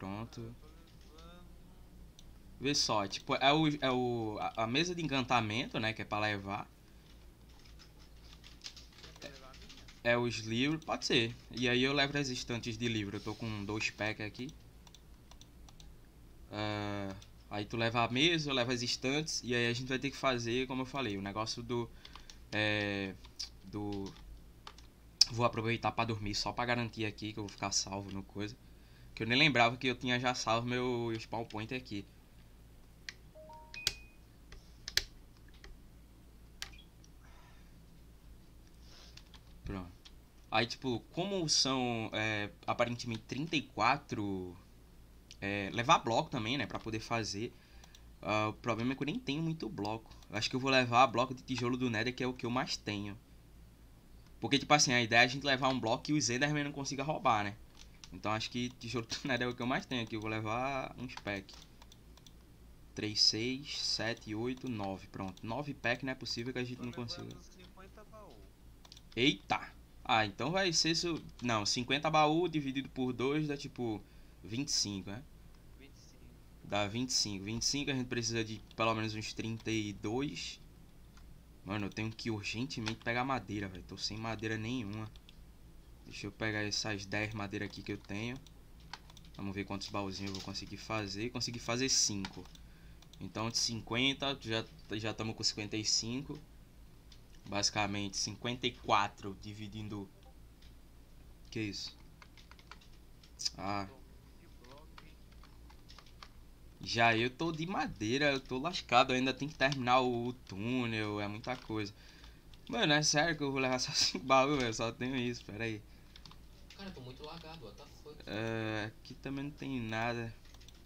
Pronto. tô levando. Vê só, tipo, a mesa de encantamento, né, que é pra levar. Quer pra levar a minha? É os livros, pode ser. E aí eu levo as estantes de livro. Eu tô com 2 packs aqui. Aí tu leva a mesa, eu levo as estantes. E aí a gente vai ter que fazer, como eu falei, o negócio do. É, do. Vou aproveitar pra dormir só pra garantir aqui que eu vou ficar salvo no coisa. Que eu nem lembrava que eu tinha já salvo meu spawn point aqui. Pronto. Aí, tipo, como são aparentemente 34. Levar bloco também, né? Pra poder fazer. O problema é que eu nem tenho muito bloco. Eu acho que eu vou levar bloco de tijolo do Nether, que é o que eu mais tenho. Porque, tipo assim, a ideia é a gente levar um bloco que os Enderman não consiga roubar, né? Então acho que tijolo do Nether é o que eu mais tenho aqui. Eu vou levar uns packs. 3, 6, 7, 8, 9. Pronto. 9 packs não é possível que a gente Tô não consiga. levando 50 baús. Eita! Ah, então vai ser isso. Não, 50 baú dividido por 2 dá tipo 25, né? 25. Dá 25. 25 a gente precisa de pelo menos uns 32. Mano, eu tenho que urgentemente pegar madeira, velho. Tô sem madeira nenhuma. Deixa eu pegar essas 10 madeiras aqui que eu tenho. Vamos ver quantos baúzinhos eu vou conseguir fazer. Consegui fazer 5. Então de 50, já estamos com 55. Basicamente 54 dividindo. Que isso? Ah, Tô ruim de bloco, hein? já eu tô de madeira, eu tô lascado. Eu ainda tenho que terminar o túnel, é muita coisa. Mano, é sério que eu vou levar só 5 baús, velho. Só tenho isso, pera aí. Cara, eu tô muito lagado, what the fuck? Aqui também não tem nada.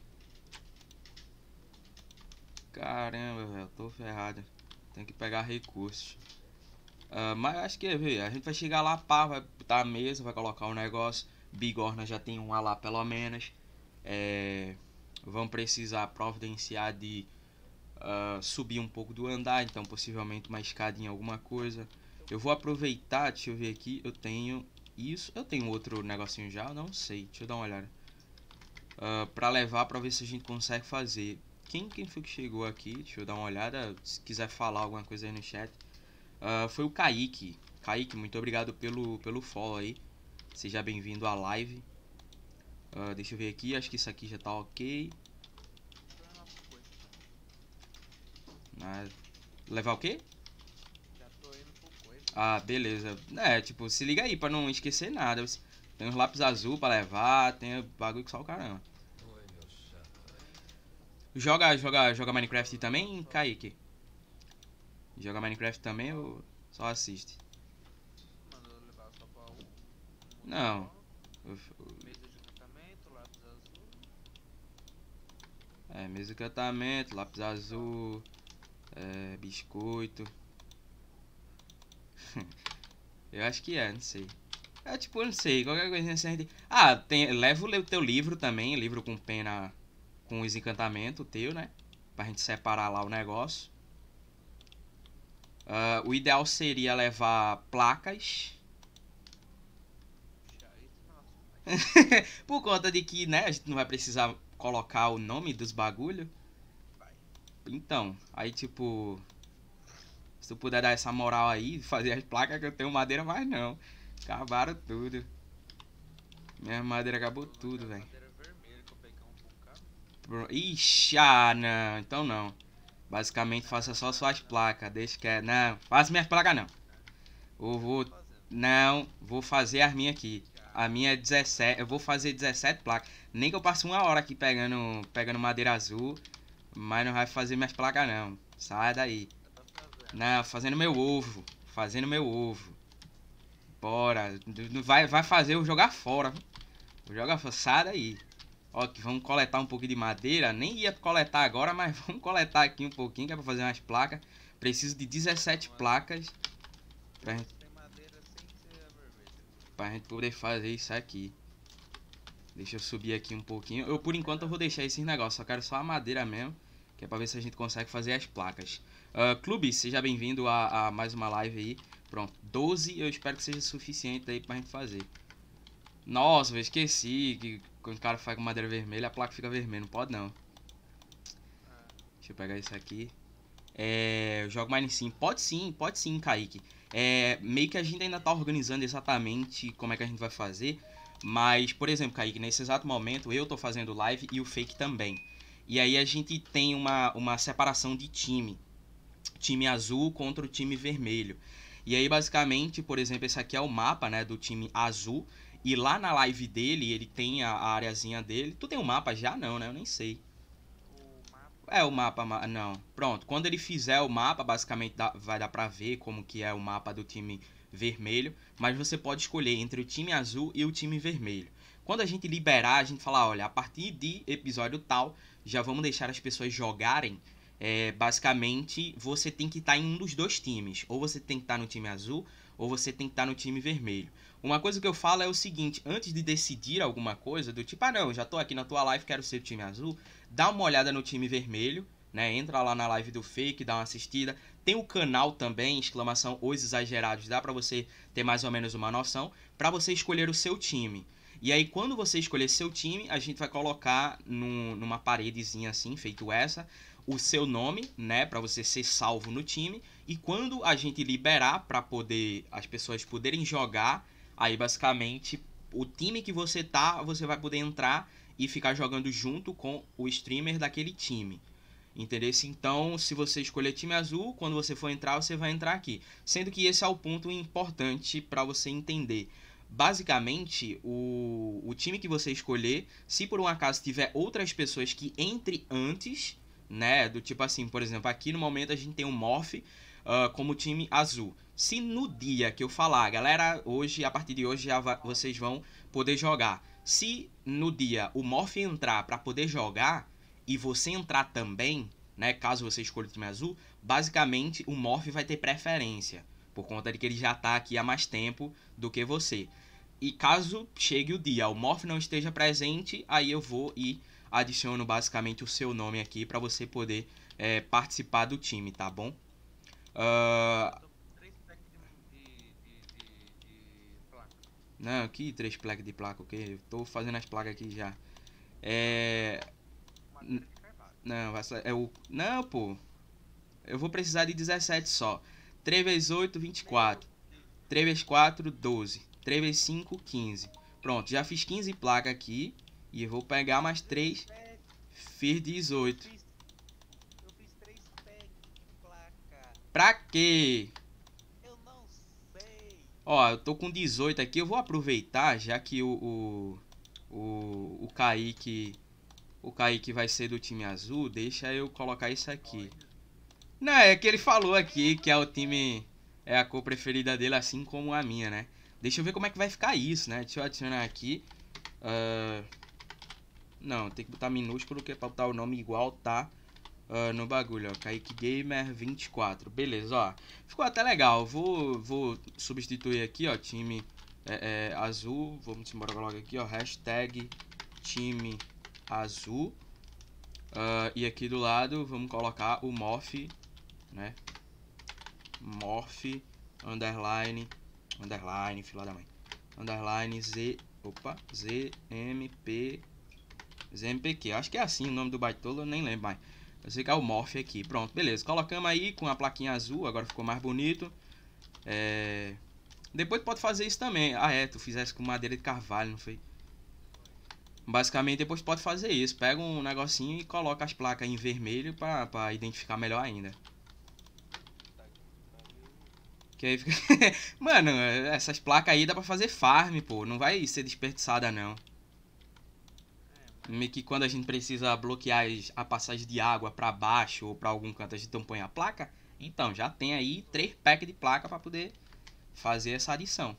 Caramba, velho, eu tô ferrado. Tenho que pegar recursos. Mas acho que, velho, a gente vai chegar lá, pá, vai botar a mesa, vai colocar o negócio. Bigorna já tem um lá pelo menos. Vão precisar providenciar de subir um pouco do andar, então possivelmente uma escadinha, alguma coisa. Eu vou aproveitar, deixa eu ver aqui, eu tenho isso. Eu tenho outro negocinho já, eu não sei, deixa eu dar uma olhada. Pra levar, pra ver se a gente consegue fazer. Quem foi que chegou aqui? Deixa eu dar uma olhada. Se quiser falar alguma coisa aí no chat. Foi o Kaique. Kaique, muito obrigado pelo follow aí. Seja bem-vindo à live. Deixa eu ver aqui. Acho que isso aqui já tá ok. Tô indo lá pro coisa. Levar o quê? Já tô indo pro coisa. Ah, beleza. Tipo, se liga aí pra não esquecer nada. Tem os lápis azul pra levar. Tem bagulho que só o caramba. Oi, meu chato. Joga Minecraft também, Só. Kaique? Joga Minecraft também ou só assiste? Mandou levar só baú. Mundo Não. bloco. Mesa de encantamento, lápis azul. Mesa de encantamento, lápis azul, biscoito. Eu acho que não sei. Tipo, eu não sei, qualquer coisinha assim a gente... leva o teu livro também, livro com pena, com os encantamentos teu, né? Pra gente separar lá o negócio. O ideal seria levar placas. Puxa, isso, nossa, Por conta de que, né, a gente não vai precisar colocar o nome dos bagulho. vai. Então, aí tipo... Se tu puder dar essa moral aí, fazer as placas que eu tenho madeira mais não. Acabaram tudo. Minha madeira acabou Tô tudo, naquela velho. madeira vermelha que eu peguei um bocado. Ixi, não. Então não. Basicamente faça só suas placas. Deixa que não, faça minhas placas não. Eu vou. Tô fazendo. Não, vou fazer as minhas aqui. Já. A minha é 17. Eu vou fazer 17 placas. Nem que eu passe 1 hora aqui pegando madeira azul. Mas não vai fazer minhas placas não. Sai daí. Já tá fazendo. Não, fazendo meu ovo. Fazendo meu ovo. Bora. Vai fazer eu jogar fora. Vou jogar fora. Sai daí. Ó, que vamos coletar um pouquinho de madeira. Nem ia coletar agora, mas vamos coletar aqui um pouquinho, que é pra fazer umas placas. Preciso de 17 placas pra gente, Tem madeira sem ser a vermelha. pra gente poder fazer isso aqui. Deixa eu subir aqui um pouquinho. Por enquanto, eu vou deixar esses negócios. Só quero só a madeira mesmo, que é pra ver se a gente consegue fazer as placas. Clube, seja bem-vindo a mais uma live aí. Pronto, 12 eu espero que seja suficiente aí pra gente fazer. Nossa, eu esqueci que quando o cara faz com madeira vermelha, a placa fica vermelha. Não pode não. Deixa eu pegar isso aqui. Eu jogo Mine Sim. Pode sim, Kaique. Meio que a gente ainda tá organizando exatamente como é que a gente vai fazer. Mas, por exemplo, Kaique, nesse exato momento eu tô fazendo live e o Fake também. E aí a gente tem uma separação de time. Time azul contra o time vermelho. E aí, basicamente, por exemplo, esse aqui é o mapa, né, do time azul. E lá na live dele, ele tem a areazinha dele. Tu tem um mapa já? Não, né? Eu nem sei. O mapa, não. Pronto, quando ele fizer o mapa, basicamente vai dar pra ver como que é o mapa do time vermelho. Mas você pode escolher entre o time azul e o time vermelho. Quando a gente liberar, a gente fala, olha, a partir de episódio tal, já vamos deixar as pessoas jogarem. Basicamente, você tem que estar em um dos dois times. Ou você tem que estar no time azul, ou você tem que estar no time vermelho. Uma coisa que eu falo é o seguinte, antes de decidir alguma coisa, do tipo, não, já tô aqui na tua live, quero ser do time azul, dá uma olhada no time vermelho, né? Entra lá na live do Fake, dá uma assistida. Tem o canal também, exclamação Os Exagerados, dá pra você ter mais ou menos uma noção, pra você escolher o seu time. E aí, quando você escolher seu time, a gente vai colocar numa paredezinha assim, feito essa, o seu nome, né, para você ser salvo no time. E quando a gente liberar para poder as pessoas poderem jogar, aí basicamente o time que você tá, você vai poder entrar e ficar jogando junto com o streamer daquele time. Entendeu? Então, se você escolher time azul, quando você for entrar, você vai entrar aqui. Sendo que esse é o ponto importante para você entender. Basicamente, o time que você escolher, se por um acaso tiver outras pessoas que entre antes, né? Do tipo assim, por exemplo, aqui no momento a gente tem o Morph como time azul. Se no dia que eu falar, galera, hoje, a partir de hoje vocês vão poder jogar. Se no dia o Morph entrar para poder jogar e você entrar também, né? Caso você escolha o time azul, basicamente o Morph vai ter preferência. Por conta de que ele já tá aqui há mais tempo do que você. E caso chegue o dia, o Morph não esteja presente, aí eu vou e adiciono basicamente o seu nome aqui para você poder participar do time, tá bom? Não, que 3 placas de placa, ok? Eu tô fazendo as placas aqui já. Não, vai ser, não, pô. Eu vou precisar de 17 só. 3 vezes 8, 24. 3 vezes 4, 12. 3 vezes 5, 15. Pronto, já fiz 15 placas aqui. E eu vou pegar mais 3. Fiz 18. Eu fiz 3 packs de placa. Pra quê? Eu não sei. Ó, eu tô com 18 aqui. Eu vou aproveitar, já que o Kaique... O Kaique vai ser do time azul. Deixa eu colocar isso aqui. Não, é que ele falou aqui que é o time... É a cor preferida dele, assim como a minha, né? Deixa eu ver como é que vai ficar isso, né? Deixa eu adicionar aqui. Não, tem que botar minúsculo, que é pra botar o nome igual tá no bagulho, ó. Kaique Gamer 24. Beleza, ó. Ficou até legal. Vou substituir aqui, ó. Time azul. Vamos embora logo aqui, ó. Hashtag time azul. E aqui do lado vamos colocar o Morph, né? Morph underline fila da mãe, underline ZMPQ, acho que é assim o nome do baitolo, eu nem lembro mais. Eu sei que é o Morph aqui, pronto, beleza, colocamos aí com a plaquinha azul, agora ficou mais bonito. Depois tu pode fazer isso também, tu fizesse com madeira de carvalho, não foi? Basicamente depois tu pode fazer isso, pega um negocinho e coloca as placas em vermelho pra identificar melhor ainda. Que aí fica... Mano, essas placas aí dá pra fazer farm, pô. Não vai ser desperdiçada, não. Meio que quando a gente precisa bloquear a passagem de água pra baixo ou pra algum canto, a gente põe a placa. Então, já tem aí 3 packs de placa pra poder fazer essa adição.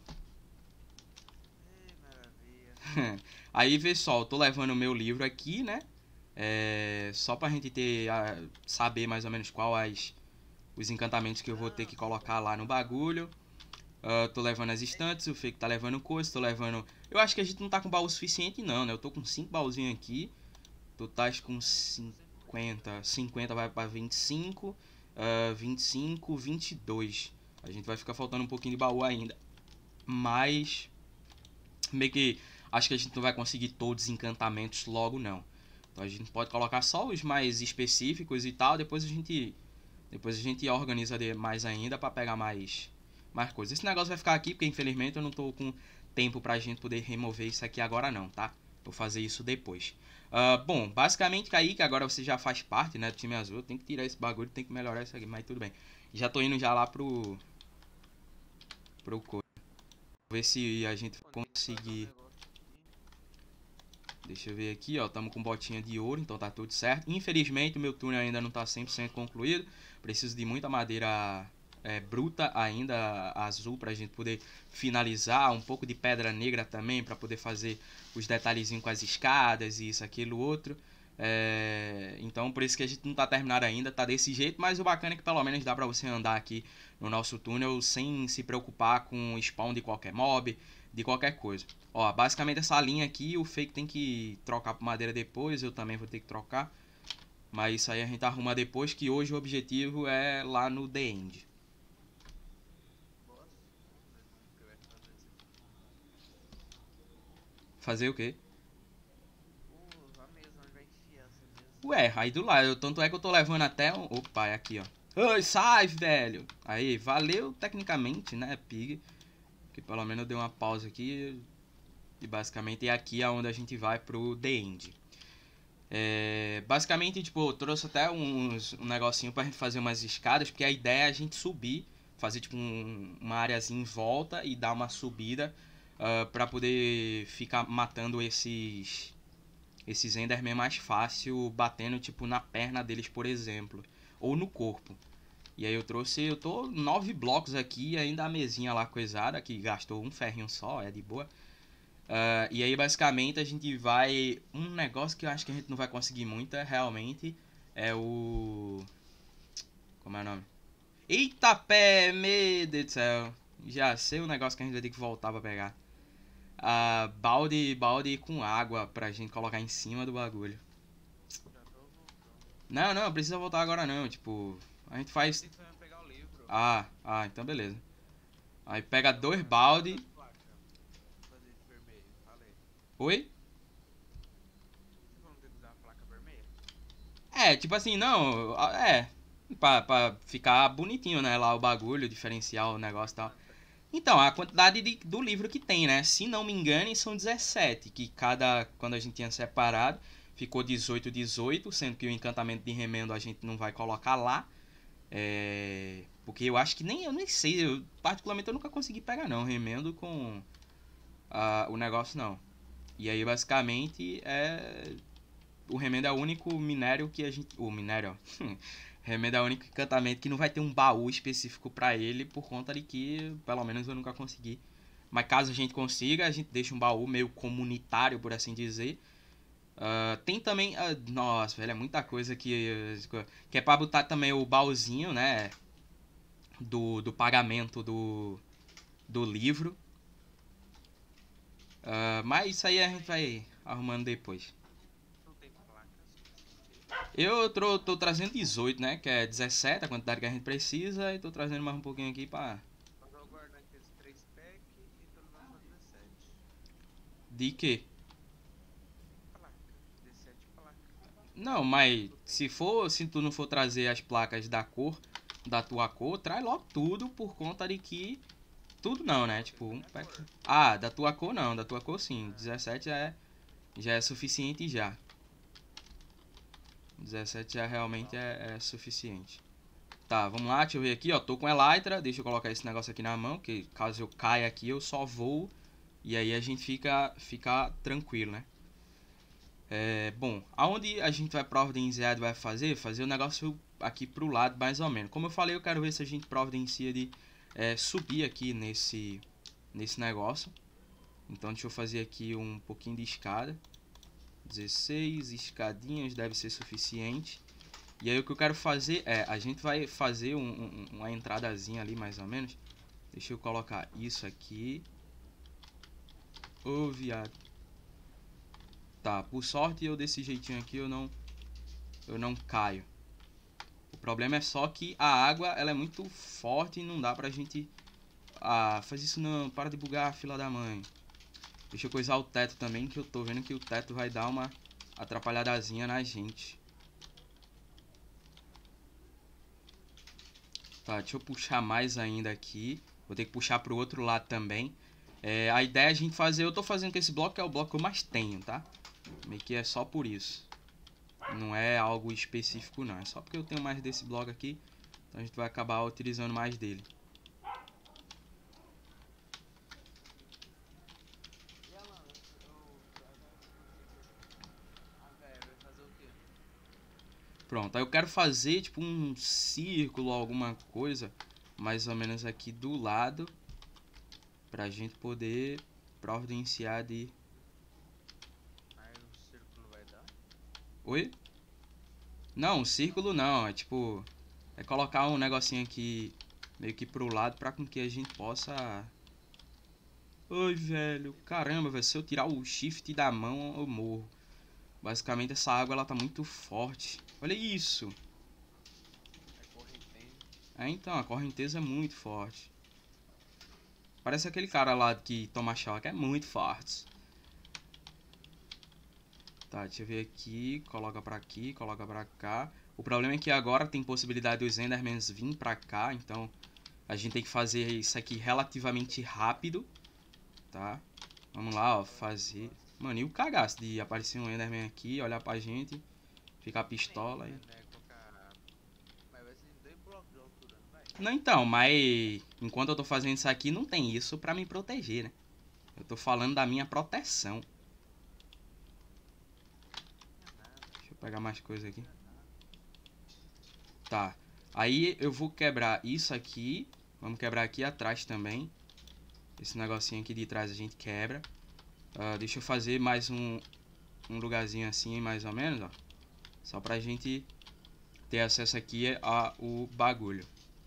Maravilha. Aí, pessoal, eu tô levando o meu livro aqui, né? Só pra gente saber mais ou menos os encantamentos que eu vou ter que colocar lá no bagulho. Tô levando as estantes, o Fake tá levando coisa, tô levando... Eu acho que a gente não tá com baú suficiente não, né? Eu tô com 5 baúzinhos aqui. Tu tá com 50. 50 vai pra 25. 25, 22. A gente vai ficar faltando um pouquinho de baú ainda. Mas... meio que acho que a gente não vai conseguir todos os encantamentos logo não. Então a gente pode colocar só os mais específicos e tal, depois a gente organiza mais ainda pra pegar mais coisas. Esse negócio vai ficar aqui porque infelizmente eu não tô com tempo pra gente poder remover isso aqui agora não, tá? Vou fazer isso depois. Bom, basicamente Kaique, agora você já faz parte, né, do time azul. Tem que tirar esse bagulho, tem que melhorar isso aqui, mas tudo bem. Já tô indo já lá pro coisa. Ver se a gente conseguir. Deixa eu ver aqui, ó, tamo com botinha de ouro, então tá tudo certo. Infelizmente o meu túnel ainda não tá 100% concluído. Preciso de muita madeira bruta ainda, azul, pra gente poder finalizar. Um pouco de pedra negra também, pra poder fazer os detalhezinhos com as escadas e isso, aquilo, outro. Então por isso que a gente não tá terminado ainda, tá desse jeito. Mas o bacana é que pelo menos dá pra você andar aqui no nosso túnel sem se preocupar com o spawn de qualquer mob, de qualquer coisa. Ó, basicamente essa linha aqui, o Fake tem que trocar por madeira depois, eu também vou ter que trocar. Mas isso aí a gente arruma depois, que hoje o objetivo é lá no The End. Fazer o quê? A mesa, onde vai enfiar essa mesa? Ué, aí do lado, tanto é que eu tô levando até um... Opa, é aqui, ó. Ai, sai, velho! Aí, valeu tecnicamente, né, Pig? Que pelo menos eu dei uma pausa aqui. E basicamente é aqui aonde a gente vai pro The End. Basicamente, tipo, eu trouxe até um negocinho pra gente fazer umas escadas, porque a ideia é a gente subir, fazer tipo uma areazinha em volta e dar uma subida pra poder ficar matando esses Enderman mais fácil, batendo tipo na perna deles, por exemplo, ou no corpo. E aí eu tô 9 blocos aqui, ainda a mesinha lá coisada, que gastou um ferrinho só, é de boa. E aí basicamente a gente vai... Um negócio que eu acho que a gente não vai conseguir muito realmente é o... Como é o nome? Eita pé, meu Deus do céu. Já sei o negócio que a gente vai ter que voltar pra pegar. Balde com água pra gente colocar em cima do bagulho. Já tô voltando. Não precisa voltar agora não, tipo... A gente faz... Tem que pegar o livro. Então beleza. Aí pega 2 balde... Fazer de vermelho, falei. Oi? Você falou que tem que usar a placa vermelha? Tipo assim, não, pra ficar bonitinho, né, lá o bagulho, diferencial o negócio e tal. Então, a quantidade do livro que tem, né, se não me engano, são 17, que quando a gente tinha separado, ficou 18, sendo que o encantamento de remendo a gente não vai colocar lá. Porque eu acho que eu nem sei, particularmente eu nunca consegui pegar não, remendo com o negócio não. E aí basicamente o remendo é o único minério que a gente... O minério, ó. Remendo é o único encantamento que não vai ter um baú específico pra ele, por conta de que, pelo menos, eu nunca consegui. Mas caso a gente consiga, a gente deixa um baú meio comunitário, por assim dizer. Tem também... nossa, velho, é muita coisa que é pra botar também o baúzinho, né? Do pagamento do livro. Mas isso aí a gente vai arrumando depois. Não tem placas. Eu tô trazendo 18, né? Que é 17 a quantidade que a gente precisa. E tô trazendo mais um pouquinho aqui pra... Mas eu vou guardar aqueles 3 packs e tô levando só 17. De quê? Placa. 17 placas. Não, mas se tu não for trazer as placas da tua cor, traz logo tudo por conta de que... Tudo não, né? Tipo, um pack... da tua cor não. Da tua cor sim. 17 já é suficiente já. 17 já realmente é suficiente. Tá, vamos lá, deixa eu ver aqui, ó. Tô com Elytra, deixa eu colocar esse negócio aqui na mão, que caso eu caia aqui, eu só vou. E aí a gente fica tranquilo, né? Bom, aonde a gente vai providenciar vai fazer o negócio aqui pro lado, mais ou menos. Como eu falei, eu quero ver se a gente providencia de subir aqui nesse negócio. Então deixa eu fazer aqui um pouquinho de escada. 16 escadinhas deve ser suficiente. E aí o que eu quero fazer a gente vai fazer uma entradazinha ali mais ou menos. Deixa eu colocar isso aqui. Ô, viado. Tá, por sorte eu desse jeitinho aqui eu não caio. O problema é só que a água ela é muito forte e não dá pra gente... faz isso não, para de bugar, fila da mãe. Deixa eu coisar o teto também, que eu tô vendo que o teto vai dar uma atrapalhadazinha na gente. Tá, deixa eu puxar mais ainda aqui. Vou ter que puxar pro outro lado também. A ideia é a gente fazer... Eu tô fazendo com esse bloco, que é o bloco que eu mais tenho, tá? Meio que é só por isso. Não é algo específico, não. É só porque eu tenho mais desse bloco aqui. Então a gente vai acabar utilizando mais dele. E a lã? Velho, vai fazer o quê? Pronto, aí eu quero fazer tipo um círculo, alguma coisa. Mais ou menos aqui do lado. Pra gente poder providenciar de... Aí o círculo vai dar? Oi? Não, círculo não. É tipo... É colocar um negocinho aqui meio que pro lado pra com que a gente possa... Ai, velho. Caramba, velho. Se eu tirar o shift da mão, eu morro. Basicamente, essa água ela tá muito forte. Olha isso. É correnteza. Então, a correnteza é muito forte. Parece aquele cara lá que toma choque. É muito forte. Tá, deixa eu ver aqui. Coloca pra aqui, coloca pra cá. O problema é que agora tem possibilidade dos Endermans vir pra cá. Então, a gente tem que fazer isso aqui relativamente rápido. Tá? Vamos lá, ó. Fazer... Mano, e o cagaço de aparecer um Enderman aqui, olhar pra gente, ficar pistola e... Né, colocar... Mas vai ser 2 blocos de altura, não vai? Não, então, mas enquanto eu tô fazendo isso aqui, não tem isso pra me proteger, né? Eu tô falando da minha proteção. Deixa eu pegar mais coisa aqui. Tá. Aí eu vou quebrar isso aqui. Vamos quebrar aqui atrás também. Esse negocinho aqui de trás a gente quebra. Deixa eu fazer mais um lugarzinho assim, mais ou menos, ó. Só pra gente ter acesso aqui ao bagulho.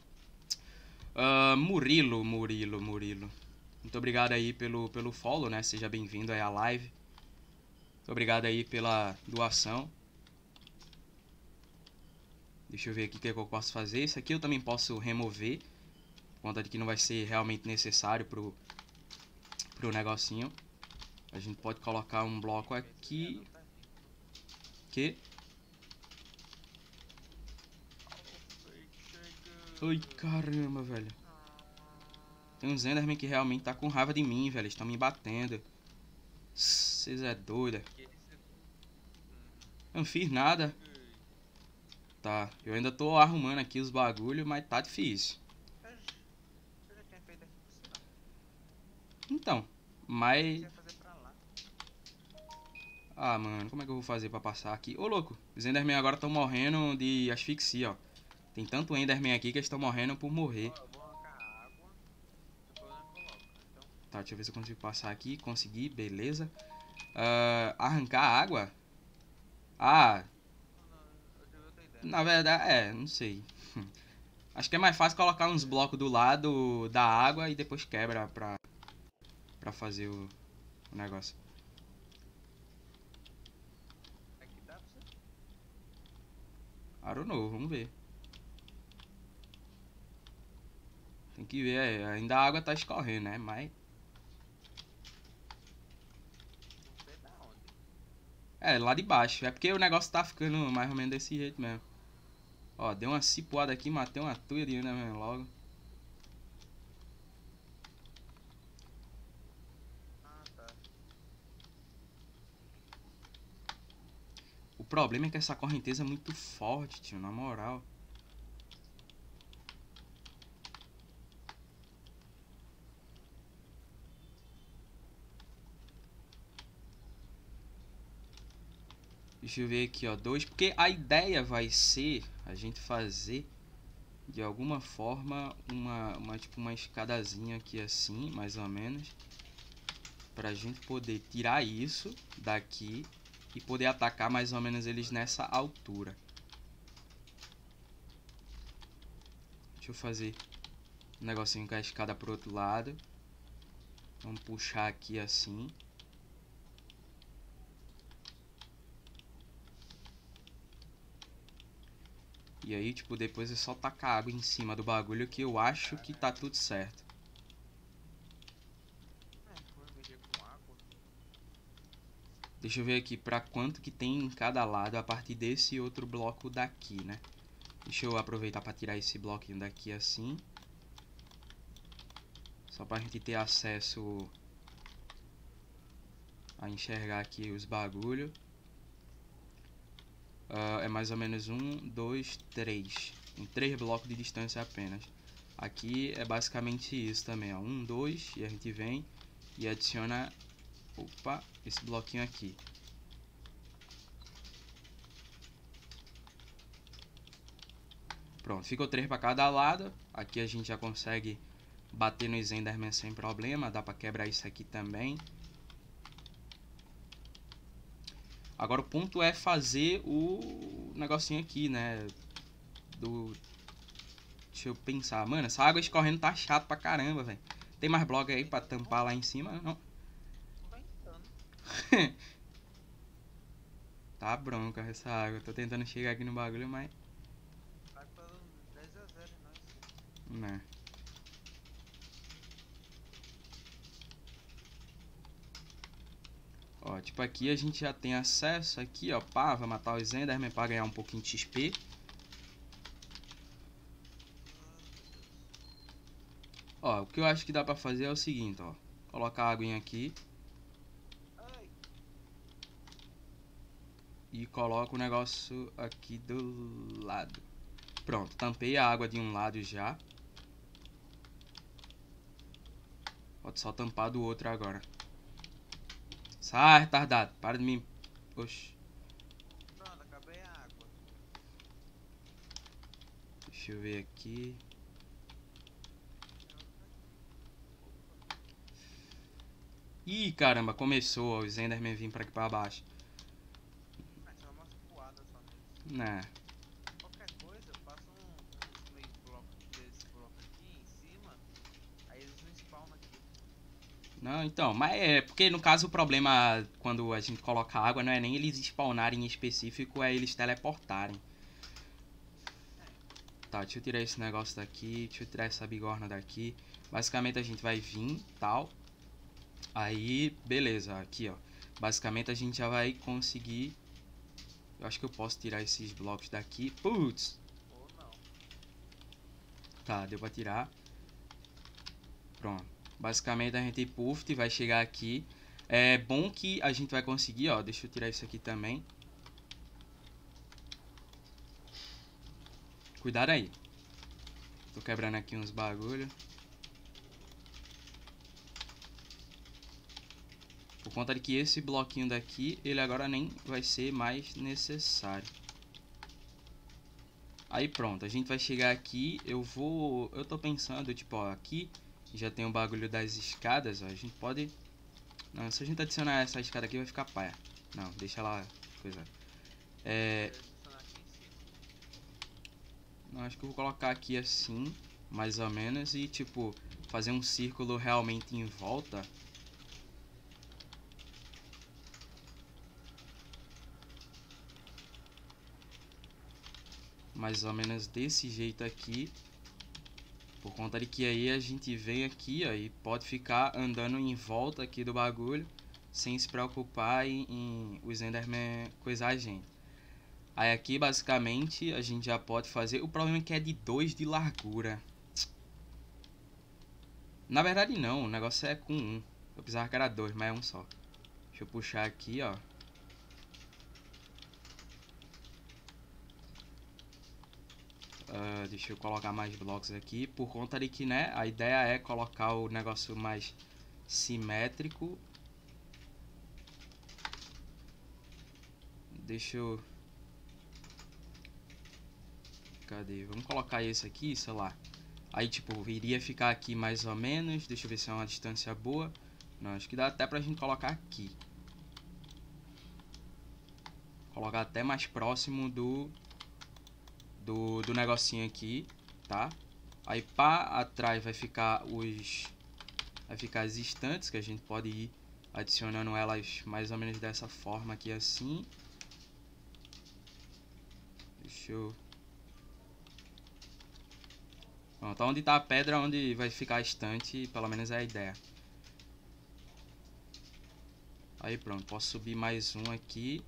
Murilo. Muito obrigado aí pelo follow, né? Seja bem-vindo aí à live. Muito obrigado aí pela doação. Deixa eu ver aqui o que eu posso fazer. Isso aqui eu também posso remover. Por conta de que não vai ser realmente necessário pro negocinho. A gente pode colocar um bloco aqui. Que? Ai, caramba, velho. Tem uns Enderman que realmente tá com raiva de mim, velho. Eles estão me batendo. Vocês é doida. Eu não fiz nada. Tá, eu ainda tô arrumando aqui os bagulho, mas tá difícil. Eu já tinha feito aqui por cima. Então, mas... Ia fazer pra lá. Ah, mano, como é que eu vou fazer pra passar aqui? Ô, louco, os Enderman agora estão morrendo de asfixia, ó. Tem tanto Enderman aqui que eles estão morrendo por morrer. Ó, eu vou arrancar a água. Depois eu coloco. Então, Tá, deixa eu ver se eu consigo passar aqui. Consegui, beleza. Arrancar água? Ah, eu tive outra ideia. na verdade, não sei. Acho que é mais fácil colocar uns blocos do lado da água e depois quebra pra fazer o negócio. Aqui dá pra você? I don't know, vamos ver. Tem que ver, ainda a água tá escorrendo, né? Mas... Não sei da onde. lá de baixo. É porque o negócio tá ficando mais ou menos desse jeito mesmo. Ó, deu uma cipuada aqui, matei uma tuia de Enderman logo. Ah, tá. O problema é que essa correnteza é muito forte, tio, na moral. Deixa eu ver aqui, ó, 2. Porque a ideia vai ser a gente fazer de alguma forma tipo uma escadazinha aqui assim, mais ou menos. Pra gente poder tirar isso daqui e poder atacar mais ou menos eles nessa altura. Deixa eu fazer um negocinho com a escada pro outro lado. Vamos puxar aqui assim. E aí, tipo, depois é só tacar água em cima do bagulho que eu acho que tá tudo certo. É, vou mexer com água. Deixa eu ver aqui pra quanto que tem em cada lado a partir desse outro bloco daqui, né? Deixa eu aproveitar pra tirar esse bloquinho daqui assim. Só pra gente ter acesso a enxergar aqui os bagulho. É mais ou menos 1, 2, 3. Em 3 blocos de distância apenas. Aqui é basicamente isso também, ó. 1, 2 e a gente vem e adiciona, opa, esse bloquinho aqui. Pronto, ficou 3 para cada lado. Aqui a gente já consegue bater nos Enderman sem problema. Dá para quebrar isso aqui também. Agora o ponto é fazer o negocinho aqui, né? Deixa eu pensar. Mano, essa água escorrendo tá chato pra caramba, velho. Tem mais bloco aí pra tampar lá em cima? Não. Tá bronca essa água. Tô tentando chegar aqui no bagulho, mas... Vai falando 10 a 0 em nós. Né. Ó, tipo aqui a gente já tem acesso aqui, ó. Pá, vai matar os Enderman pra ganhar um pouquinho de XP. Ó, o que eu acho que dá pra fazer é o seguinte, ó. Colocar a aguinha aqui. Ai, E coloco o negócio aqui do lado. Pronto, tampei a água de um lado já. Pode só tampar do outro agora. Sai, retardado. Para de mim. Oxi. pronto, acabei a água. Deixa eu ver aqui. Ih, caramba, começou. Os Enderman vêm pra aqui pra baixo. Ah, tinha umas voadas só neles. Né. Qualquer coisa, passa uns meio bloco desse bloco aqui em cima. Aí eles não spawnam aqui. Não, então, mas é porque no caso o problema quando a gente coloca água não é nem eles spawnarem em específico, é eles teleportarem. Tá, deixa eu tirar esse negócio daqui, deixa eu tirar essa bigorna daqui. Basicamente a gente vai vir, tal. Aí, beleza, aqui ó. Basicamente a gente já vai conseguir... Eu acho que eu posso tirar esses blocos daqui. Putz! Ou não. Tá, deu pra tirar. Pronto. Basicamente a gente puff vai chegar aqui. É bom que a gente vai conseguir, ó. Deixa eu tirar isso aqui também. Cuidado aí. Tô quebrando aqui uns bagulho. Por conta de que esse bloquinho daqui, ele agora nem vai ser mais necessário. Aí pronto, a gente vai chegar aqui. Eu tô pensando, tipo, ó, aqui já tem o bagulho das escadas, ó. A gente pode... Não, se a gente adicionar essa escada aqui vai ficar paia. Não, deixa lá, coisa. Adicionar aqui em cima. Não, acho que eu vou colocar aqui assim, mais ou menos, e tipo, fazer um círculo realmente em volta. Mais ou menos desse jeito aqui. Por conta de que aí a gente vem aqui, ó, e pode ficar andando em volta aqui do bagulho, sem se preocupar em os Enderman coisar a gente. Aí aqui basicamente a gente já pode fazer. O problema é que é de 2 de largura. Na verdade não, o negócio é com 1. Eu precisava que era 2, mas é um só. Deixa eu puxar aqui, ó. Deixa eu colocar mais blocos aqui. Por conta de que, né, a ideia é colocar o negócio mais simétrico. Deixa eu... Cadê? Vamos colocar esse aqui, sei lá. Aí, tipo, iria ficar aqui mais ou menos. Deixa eu ver se é uma distância boa. Não, acho que dá até pra gente colocar aqui. Colocar até mais próximo do negocinho aqui, tá? Aí pá, atrás vai ficar as estantes, que a gente pode ir adicionando elas mais ou menos dessa forma aqui assim. Deixa eu... Pronto, onde tá a pedra, onde vai ficar a estante, pelo menos é a ideia. Aí pronto, posso subir mais um aqui.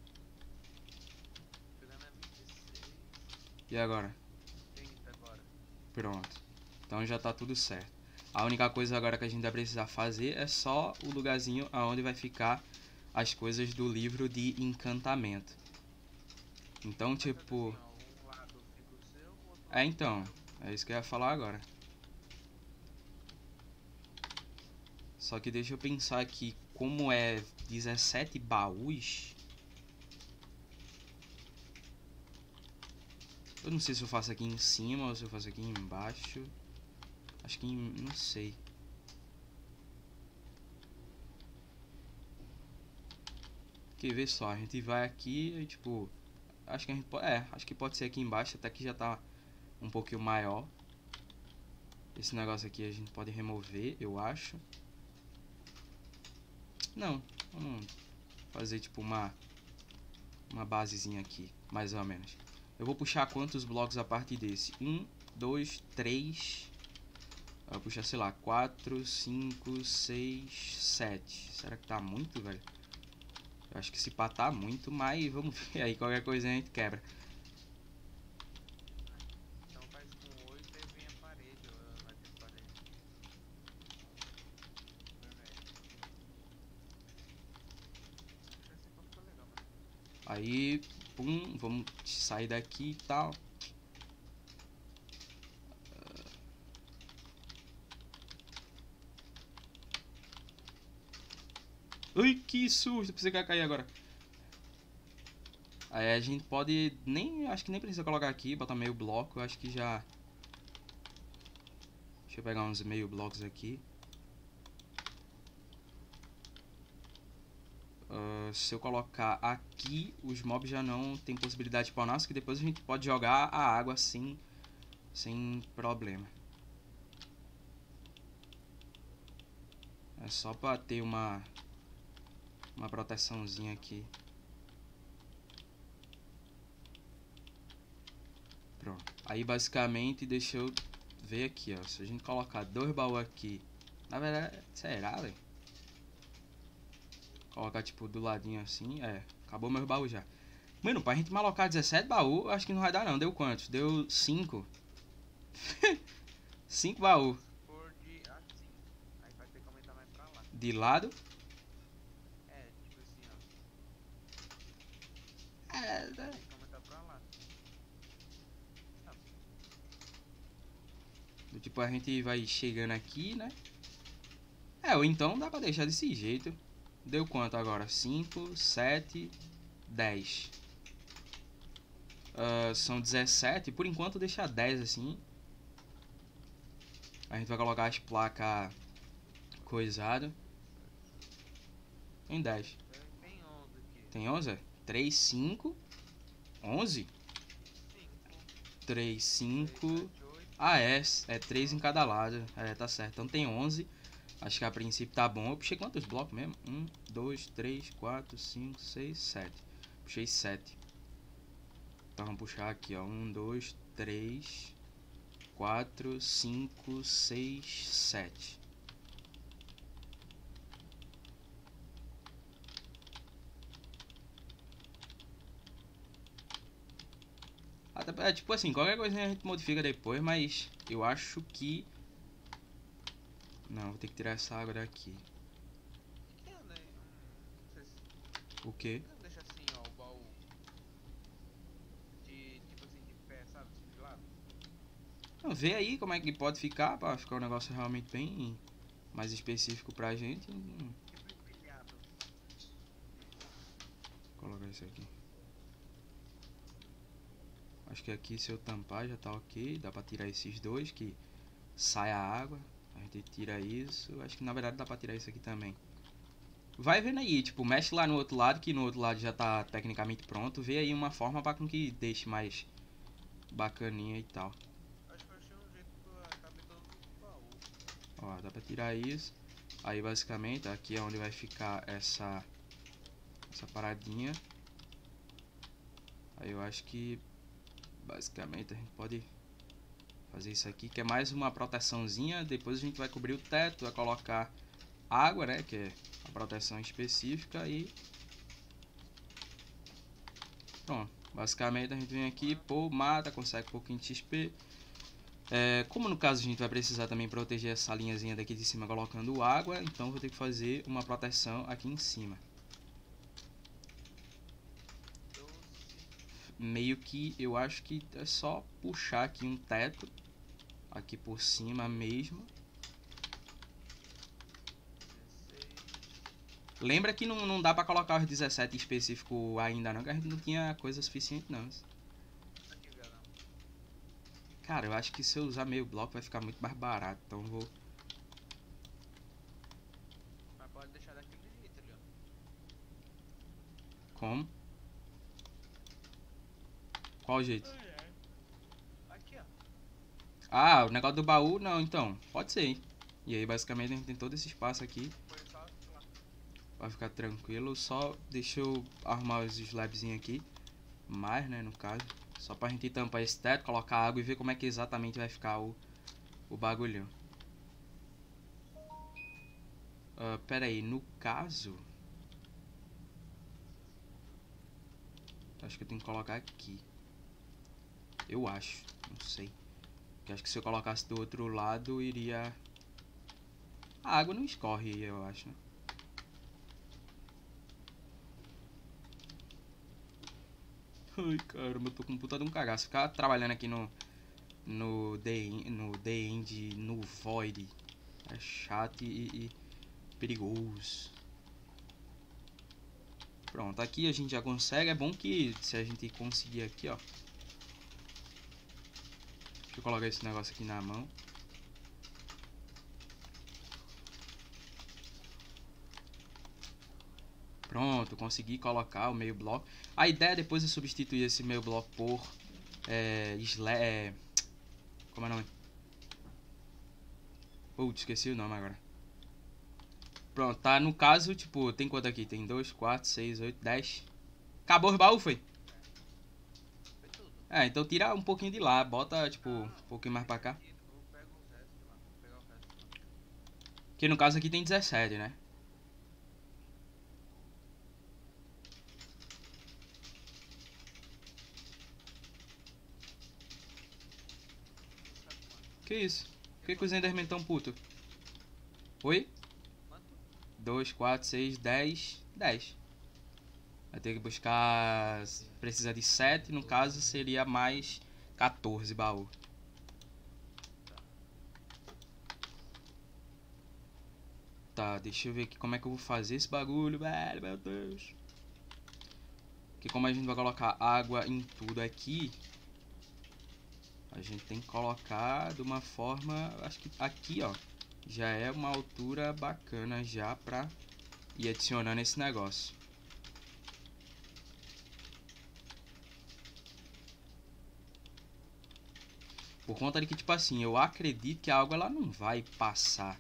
Pegando a 26. E agora? 30 agora. Pronto. Então já tá tudo certo. A única coisa agora que a gente vai precisar fazer é só o lugarzinho aonde vai ficar as coisas do livro de encantamento. Então, tipo... Assim, ó, um lado fica o seu, o outro É, então. É isso que eu ia falar agora. Só que deixa eu pensar aqui. Como é 17 baús... Eu não sei se eu faço aqui em cima ou se eu faço aqui embaixo. Acho que não sei. Quer ver só, a gente vai aqui e tipo... Acho que a gente pode... acho que pode ser aqui embaixo, até que já tá um pouquinho maior. Esse negócio aqui a gente pode remover, eu acho. Não, vamos fazer tipo uma basezinha aqui, mais ou menos. Eu vou puxar quantos blocos a partir desse? 1, 2, 3... Eu vou puxar, sei lá, 4, 5, 6, 7. Será que tá muito, velho? Eu acho que se pá tá muito, mas vamos ver aí. Qualquer coisa a gente quebra. então faz com 8 e vem a parede, ou vai ter parede. Acho que assim ficou legal, mano. Aí, pum, vamos sair daqui e tal. Ai, que susto, pensei que ia cair agora. Aí a gente pode nem, acho que nem precisa colocar aqui, botar meio bloco, eu acho que já... Deixa eu pegar uns meio blocos aqui. Se eu colocar aqui, os mobs já não tem possibilidade de spawnar, que depois a gente pode jogar a água assim, sem problema. É só pra ter uma proteçãozinha aqui. Pronto. Aí basicamente, deixa eu ver aqui, ó. Se a gente colocar 2 baús aqui, na verdade, será, velho? Colocar tipo do ladinho assim, acabou meus baús já. Mano, pra gente malocar 17 baús, acho que não vai dar não. Deu quantos? Deu 5. 5 baús. For de assim, aí vai ter que aumentar mais pra lá. De lado. Tipo assim, ó. É, Tem que aumentar pra lá. tipo, a gente vai chegando aqui, né? Ou então dá pra deixar desse jeito. Deu quanto agora? 5, 7, 10. São 17. Por enquanto deixa 10 assim. A gente vai colocar as placas coisado. Em 10. Tem 11 aqui. Tem 11? 3, 5, 11? 5, 3, 5... 7, 8. Ah, é 3 em cada lado. Tá certo. Então tem 11. Acho que a princípio tá bom. Eu puxei quantos blocos mesmo? 1, 2, 3, 4, 5, 6, 7. Puxei 7. Então vamos puxar aqui, ó. 1, 2, 3, 4, 5, 6, 7. Tipo assim, qualquer coisa a gente modifica depois, mas eu acho que... Não, vou ter que tirar essa água daqui. Não sei se... O quê? Não deixa assim, ó, o baú. Tipo assim, de pé, sabe? Assim, de lado. Não, vê aí como é que pode ficar, pra ficar um negócio realmente bem mais específico pra gente. Tipo empilhado. Vou colocar isso aqui. Acho que aqui se eu tampar já tá ok. Dá pra tirar esses dois que sai a água. A gente tira isso. Acho que na verdade dá pra tirar isso aqui também. Vai vendo aí, tipo, mexe lá no outro lado, que no outro lado já tá tecnicamente pronto. Vê aí uma forma pra com que deixe mais bacaninha e tal. Acho que eu achei um jeito que cabe todo no baú. Ó, dá pra tirar isso. Aí basicamente aqui é onde vai ficar essa paradinha. Aí eu acho que basicamente a gente pode fazer isso aqui, que é mais uma proteçãozinha. Depois a gente vai cobrir o teto, vai colocar água, né, que é a proteção específica e pronto. Basicamente a gente vem aqui, pô, mata, consegue um pouquinho de XP. Como no caso a gente vai precisar também proteger essa linhazinha daqui de cima colocando água, então vou ter que fazer uma proteção aqui em cima. Meio que eu acho que é só puxar aqui um teto aqui por cima mesmo. Lembra que não dá pra colocar os 17 específico ainda não, que a gente não tinha coisa suficiente não. Cara, eu acho que se eu usar meio bloco vai ficar muito mais barato, então eu vou... Mas pode deixar daquele jeito ali, ó. Como? Qual jeito? Aqui, ó. Ah, o negócio do baú, não, então, pode ser, hein? E aí basicamente a gente tem todo esse espaço aqui. Foi só lá. Vai ficar tranquilo, só deixa eu arrumar os slabzinhos aqui. Mais, né, no caso. Só pra gente tampar esse teto, colocar água e ver como é que exatamente vai ficar o bagulho. Pera aí, no caso... Acho que eu tenho que colocar aqui. Eu acho, não sei. Porque acho que se eu colocasse do outro lado, iria... A água não escorre, eu acho, né? Ai, caramba, eu tô com um puta de um cagaço. Ficar trabalhando aqui no The End, no Void, é chato e perigoso. Pronto, aqui a gente já consegue. É bom que se a gente conseguir aqui, ó. Deixa eu colocar esse negócio aqui na mão. Pronto, consegui colocar o meio bloco. A ideia depois é substituir esse meio bloco por como é o nome? Putz, esqueci o nome agora. Pronto, tá no caso, tipo, tem quanto aqui? Tem 2, 4, 6, 8, 10. Acabou os baús, foi? Foi tudo. Então tira um pouquinho de lá, bota, tipo, um pouquinho mais pra cá. Eu pego os restos lá. Vou pegar o resto lá. Que no caso aqui tem 17, né? Que isso? Por que os Enderman tão puto? Oi? Quanto? 2, 4, 6, 10. 10. Vai ter que buscar... Precisa de 7, no caso seria mais 14 baú. Tá, deixa eu ver aqui como é que eu vou fazer esse bagulho, velho, meu Deus. Porque como a gente vai colocar água em tudo aqui, a gente tem que colocar de uma forma... Acho que aqui, ó, já é uma altura bacana já pra ir adicionando esse negócio. Por conta de que, tipo assim, eu acredito que a água ela não vai passar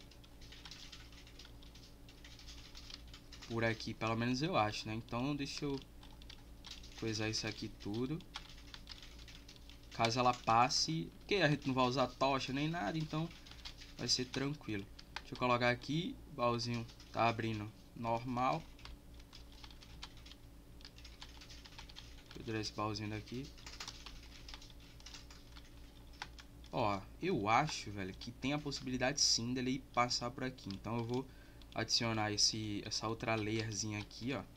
por aqui, pelo menos eu acho, né? Então deixa eu coisar isso aqui tudo. Caso ela passe, porque a gente não vai usar tocha nem nada, então vai ser tranquilo. Deixa eu colocar aqui, o baúzinho tá abrindo normal. Deixa eu tirar esse baúzinho daqui. Ó, eu acho, velho, que tem a possibilidade sim dele passar por aqui. Então eu vou adicionar essa outra layerzinha aqui, ó.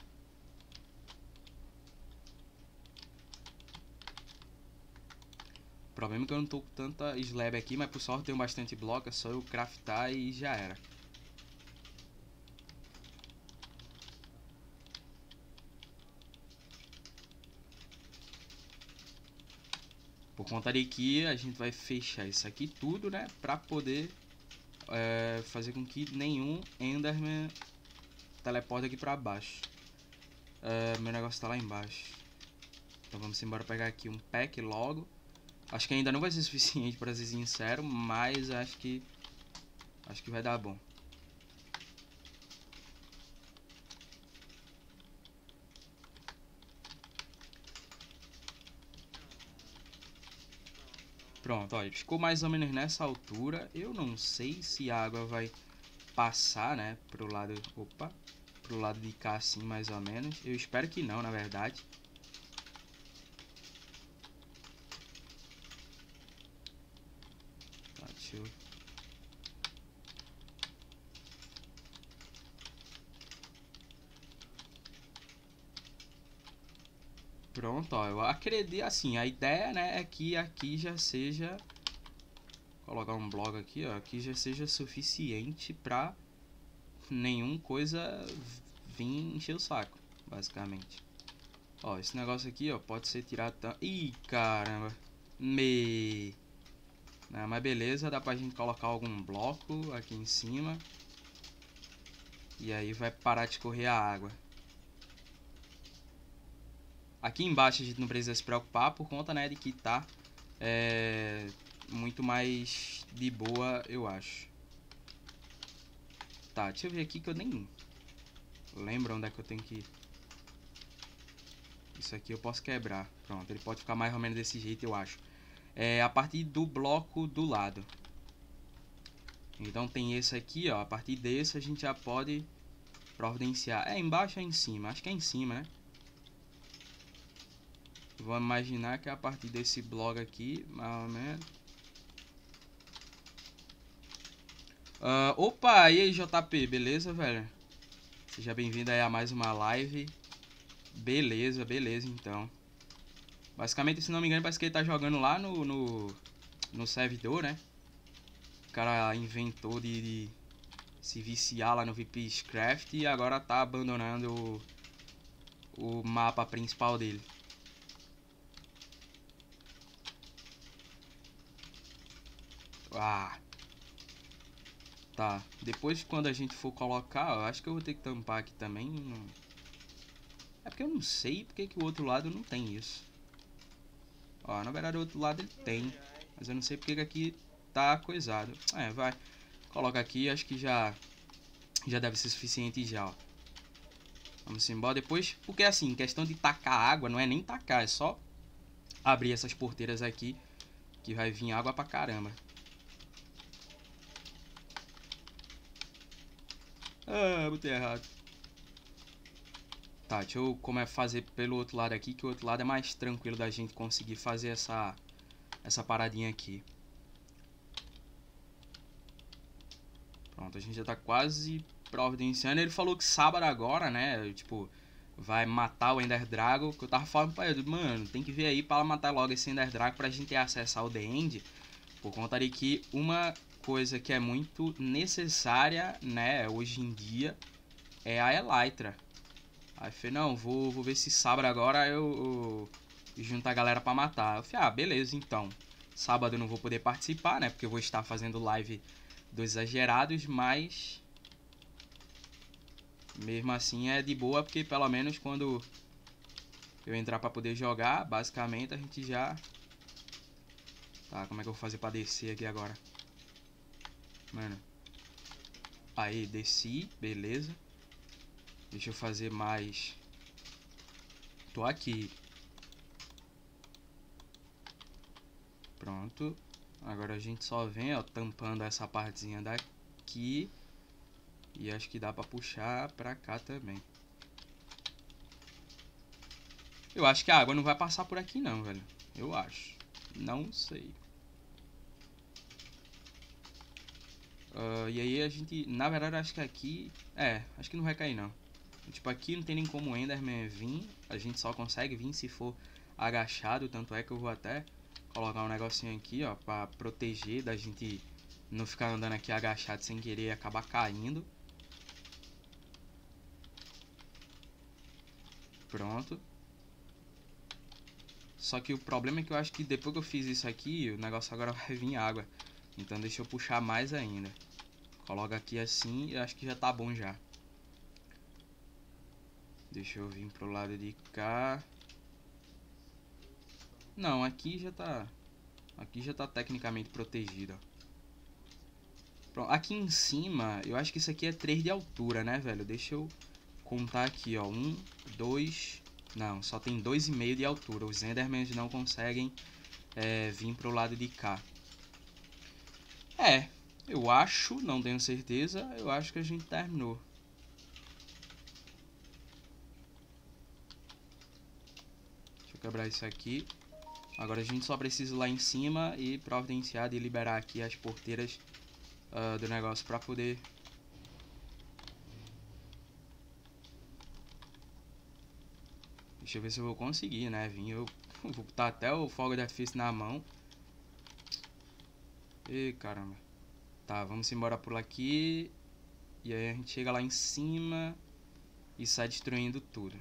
O problema é que eu não tô com tanta slab aqui, mas por sorte eu tenho bastante bloco, é só eu craftar e já era. Por conta de que a gente vai fechar isso aqui tudo, né? Pra poder fazer com que nenhum Enderman teleporte aqui pra baixo. Meu negócio tá lá embaixo. Então vamos embora pegar aqui um pack logo. Acho que ainda não vai ser suficiente pra ser sincero, mas acho que vai dar bom. Pronto, olha, ficou mais ou menos nessa altura. Eu não sei se a água vai passar, né, pro lado... Opa! pro lado de cá assim, mais ou menos. Eu espero que não, na verdade. Tá, deixa eu... Pronto, ó, eu acredito assim, a ideia, né, é que aqui já seja... Vou colocar um bloco aqui, ó, aqui já seja suficiente pra nenhum coisa vir encher o saco, basicamente. Ó, esse negócio aqui, ó, pode ser tirado... Ih, caramba! Não, mas beleza, dá pra gente colocar algum bloco aqui em cima. E aí vai parar de correr a água. Aqui embaixo a gente não precisa se preocupar por conta, né, de que tá muito mais de boa, eu acho. Tá, deixa eu ver aqui que eu nem lembro onde é que eu tenho que ir. Isso aqui eu posso quebrar. Pronto, ele pode ficar mais ou menos desse jeito, eu acho. A partir do bloco do lado. Então tem esse aqui, ó. A partir desse a gente já pode providenciar. Embaixo ou em cima? Acho que é em cima, né? Vamos imaginar que é a partir desse bloco aqui, mais ou menos. Opa, e aí JP, beleza, velho? Seja bem-vindo aí a mais uma live. Beleza, beleza, então. Basicamente, se não me engano, parece que ele tá jogando lá no servidor, né? O cara inventou de se viciar lá no VPScraft e agora tá abandonando o mapa principal dele. Tá, depois quando a gente for colocar, eu acho que eu vou ter que tampar aqui também. É porque eu não sei porque que o outro lado não tem isso. Ó, na verdade o outro lado ele tem, mas eu não sei porque que aqui tá coisado. Vai. Coloca aqui, acho que já deve ser suficiente já, ó. Vamos embora depois, porque assim, questão de tacar água, não é nem tacar, é só abrir essas porteiras aqui que vai vir água pra caramba. Botei errado. Tá, deixa eu fazer pelo outro lado aqui, que o outro lado é mais tranquilo da gente conseguir fazer essa paradinha aqui. Pronto, a gente já tá quase providenciando. Ele falou que sábado agora, né, tipo, vai matar o Ender Dragon. Que eu tava falando pra ele, mano, tem que ver aí pra matar logo esse Ender Dragon pra gente ter acesso ao The End. Por conta de que uma coisa que é muito necessária, né, hoje em dia, é a Elytra. Aí eu falei, não, vou ver se sábado agora eu junto a galera pra matar. Eu falei, beleza, então. Sábado eu não vou poder participar, né, porque eu vou estar fazendo live dos exagerados, mas mesmo assim é de boa, porque pelo menos quando eu entrar pra poder jogar, basicamente a gente já... Tá, como é que eu vou fazer pra descer aqui agora? Mano. Aí, desci, beleza. Deixa eu fazer mais... Tô aqui. Pronto. Agora a gente só vem, ó, tampando essa partezinha daqui. E acho que dá pra puxar pra cá também. Eu acho que a água não vai passar por aqui não, velho. Eu acho. Não sei. E aí a gente... Na verdade, acho que aqui... acho que não vai cair não. Tipo, aqui não tem nem como o Enderman vir. A gente só consegue vir se for agachado. Tanto é que eu vou até colocar um negocinho aqui, ó, pra proteger da gente não ficar andando aqui agachado sem querer e acabar caindo. Pronto. Só que o problema é que eu acho que depois que eu fiz isso aqui, o negócio agora vai vir água. Então deixa eu puxar mais ainda. Coloca aqui assim e acho que já tá bom já. Deixa eu vir pro lado de cá. Não, aqui já tá... Aqui já tá tecnicamente protegido, ó. Pronto, aqui em cima, eu acho que isso aqui é 3 de altura, né, velho? Deixa eu contar aqui, ó. 1, 2... Não, só tem 2,5 de altura. Os Endermans não conseguem vir pro lado de cá. Eu acho, não tenho certeza. Eu acho que a gente terminou. quebrar isso aqui. Agora a gente só precisa ir lá em cima e providenciar de liberar aqui as porteiras do negócio pra poder... Deixa eu ver se eu vou conseguir, né? Eu vou botar até o fogo de artifício na mão. Ih, caramba. Tá, vamos embora por aqui. E aí a gente chega lá em cima e sai destruindo tudo.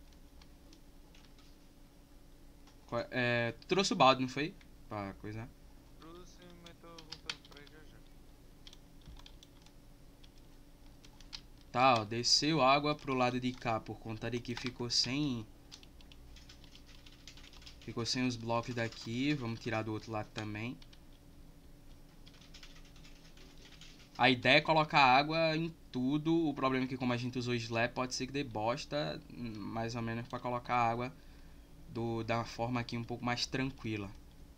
Tu trouxe o balde, não foi? Pra coisa. Trouxe, mas tô voltando pra aí já já. Tá, ó, desceu água pro lado de cá por conta de que ficou sem os blocos daqui. Vamos tirar do outro lado também. A ideia é colocar água em tudo. O problema é que como a gente usou slab, pode ser que dê bosta. Mais ou menos pra colocar água da forma aqui um pouco mais tranquila.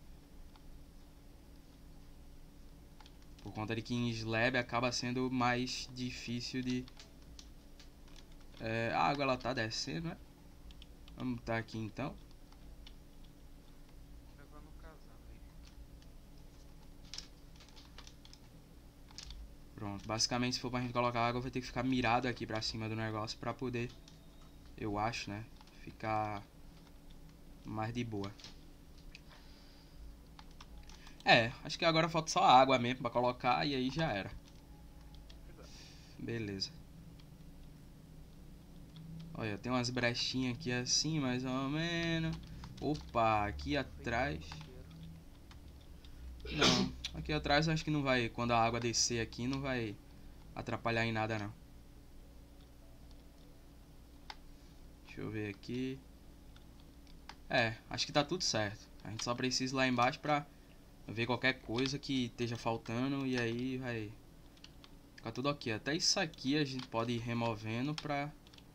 Por conta de que em slab acaba sendo mais difícil de... a água ela tá descendo, né? Vamos botar aqui então. Levando o casaco aí. Pronto, basicamente se for pra gente colocar água, vai ter que ficar mirado aqui pra cima do negócio pra poder, eu acho, né, ficar mais de boa. Acho que agora falta só água mesmo pra colocar e aí já era. Beleza. Olha, tem umas brechinhas aqui assim, mais ou menos. Opa, aqui atrás... Não, aqui atrás acho que não vai, quando a água descer aqui, não vai atrapalhar em nada não. Deixa eu ver aqui. Acho que tá tudo certo. A gente só precisa ir lá embaixo pra ver qualquer coisa que esteja faltando e aí vai ficar tudo ok. Até isso aqui a gente pode ir removendo pra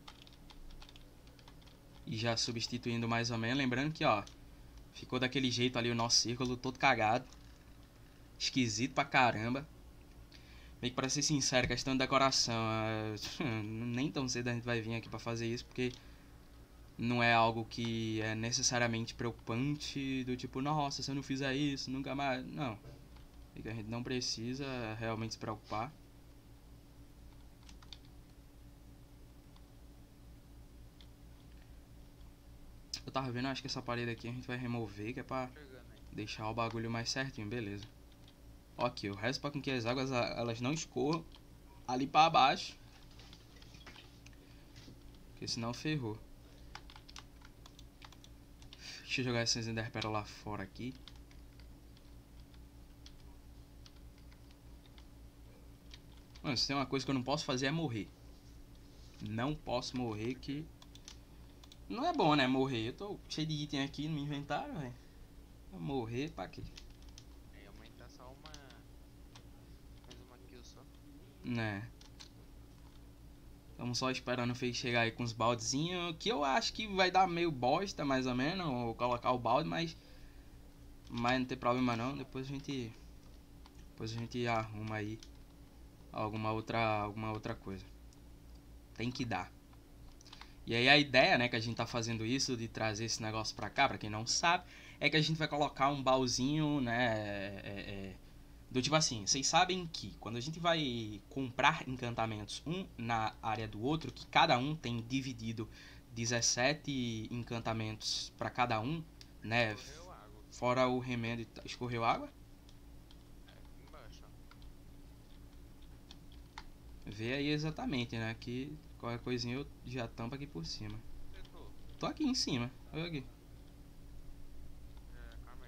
ir já substituindo mais ou menos. Lembrando que, ó, ficou daquele jeito ali o nosso círculo todo cagado. Esquisito pra caramba. Meio que pra ser sincero, questão de decoração, nem tão cedo a gente vai vir aqui pra fazer isso, porque não é algo que é necessariamente preocupante, do tipo, nossa, se eu não fizer isso, nunca mais... Não, a gente não precisa realmente se preocupar. Eu tava vendo, acho que essa parede aqui a gente vai remover, que é pra deixar o bagulho mais certinho, beleza. Ok, o resto para com que as águas elas não escorram ali para baixo, porque senão ferrou. Deixa eu jogar essas enderpearl lá fora aqui. Mano, se tem uma coisa que eu não posso fazer é morrer. Não posso morrer, que não é bom, né, morrer. Eu tô cheio de item aqui no inventário, velho. Morrer pra quê? Aí aumentar só uma... mais uma kill só. Né. Estamos só esperando o Fei chegar aí com os baldezinhos, que eu acho que vai dar meio bosta, mais ou menos, ou colocar o balde, mas não tem problema não. Depois a gente arruma aí alguma outra coisa. Tem que dar. E aí a ideia, né, que a gente tá fazendo isso, de trazer esse negócio pra cá, pra quem não sabe, é que a gente vai colocar um baúzinho, né, do tipo assim, vocês sabem que quando a gente vai comprar encantamentos um na área do outro, que cada um tem dividido 17 encantamentos pra cada um, né, Escorreu água. fora o remendo. Escorreu água? Aqui embaixo, ó. Vê aí exatamente, né, que qualquer coisinha eu já tampo aqui por cima. Acertou. Tô aqui em cima, olha aqui. Calma aí.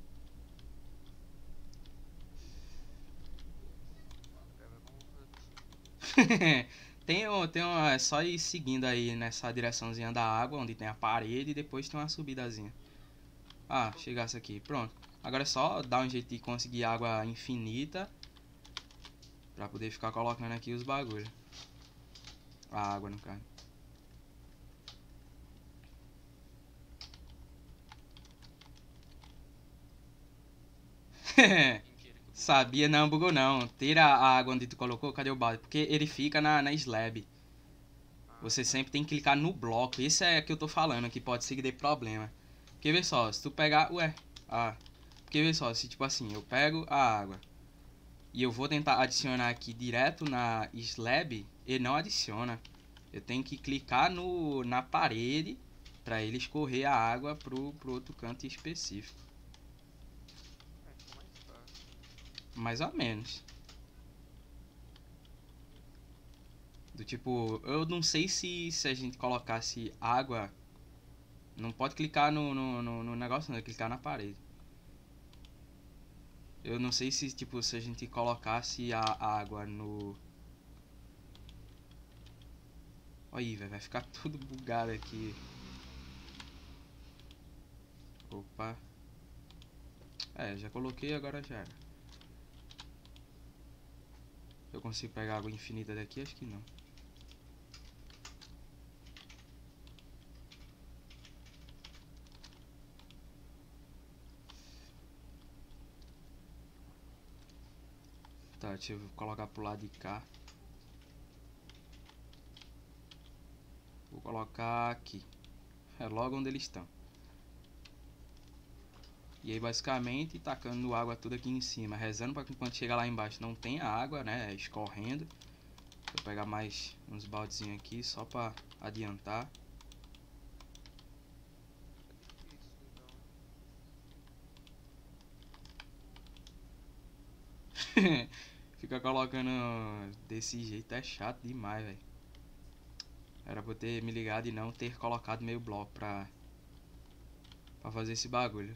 Quero ver como fazer isso. É só ir seguindo aí nessa direçãozinha da água, onde tem a parede, e depois tem uma subidazinha. Ah, chegasse aqui, pronto. Agora é só dar um jeito de conseguir água infinita pra poder ficar colocando aqui os bagulhos. A água, no caso. Sabia não, bugou não. Tira a água onde tu colocou, cadê o balde? Porque ele fica na slab. Você sempre tem que clicar no bloco. Isso é que eu tô falando, que pode ser que dê problema. Porque vê só, se tu pegar. Ué. Ah. Porque vê só, se tipo assim, eu pego a água e eu vou tentar adicionar aqui direto na slab, ele não adiciona. Eu tenho que clicar na parede pra ele escorrer a água pro outro canto específico. É, ficou mais fácil. Mais ou menos. Do tipo, eu não sei se a gente colocasse água. Não pode clicar no negócio, não, é clicar na parede. Eu não sei se, tipo, se a gente colocasse a água no... Olha aí, velho, vai ficar tudo bugado aqui. Opa. É, já coloquei, agora já era. Eu consigo pegar água infinita daqui? Acho que não. Tá, deixa eu colocar pro lado de cá. Vou colocar aqui. É logo onde eles estão. E aí basicamente tacando água tudo aqui em cima, rezando para que quando chegar lá embaixo não tenha água, né, escorrendo. Vou pegar mais uns baldezinhos aqui só para adiantar. Tá difícil, então. Fica colocando desse jeito é chato demais, velho. Era pra eu ter me ligado e não ter colocado meio bloco pra fazer esse bagulho.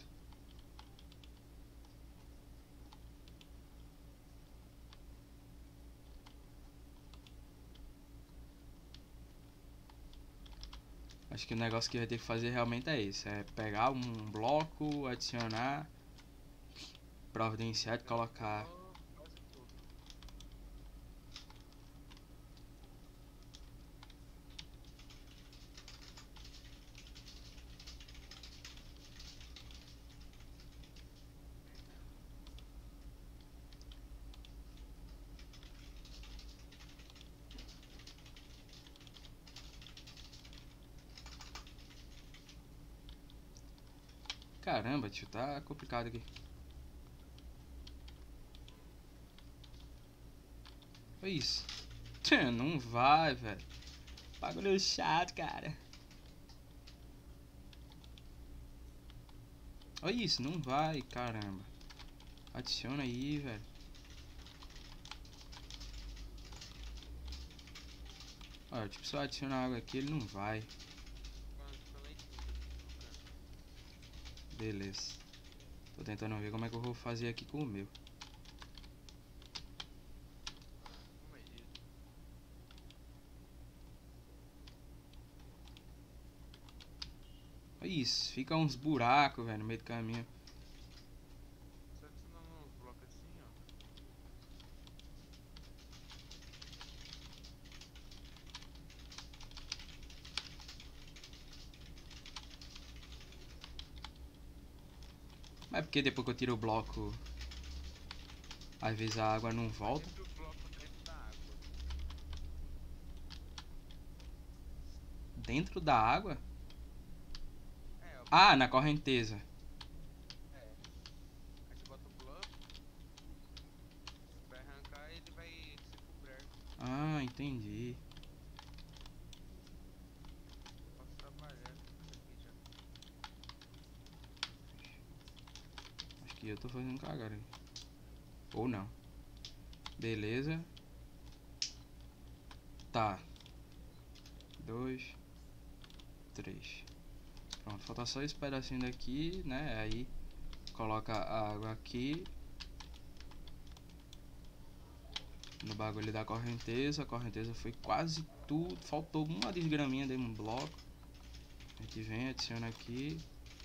Acho que o negócio que vai ter que fazer realmente é esse. É pegar um bloco, adicionar, providenciar e colocar... Quase tudo. Caramba, tio, tá complicado aqui. Olha isso. Não vai, velho. Bagulho chato, cara. Olha isso, não vai, caramba. Adiciona aí, velho. Olha, tipo, se eu adicionar água aqui, ele não vai. Adicionei tudo aqui no canto. Beleza. Tô tentando ver como é que eu vou fazer aqui com o meu. Como é isso? Olha isso, fica uns buracos, velho, no meio do caminho. Só adicionando uns blocos assim, ó. Mas é porque depois que eu tiro o bloco, às vezes a água não volta. Sempre o bloco dentro da água. Dentro da água? É, ó. Ah, na correnteza. É. Aí você bota o bloco, vai arrancar e ele vai ser coberto. Ah, entendi. Posso trabalhar com isso aqui já. Acho que eu tô fazendo cagada. Ou não. Beleza. Tá. 2, 3. Pronto, falta só esse pedacinho daqui, né? Aí coloca a água aqui no bagulho da correnteza. A correnteza foi quase tudo. Faltou uma desgraminha de um bloco. A gente vem, adiciona aqui.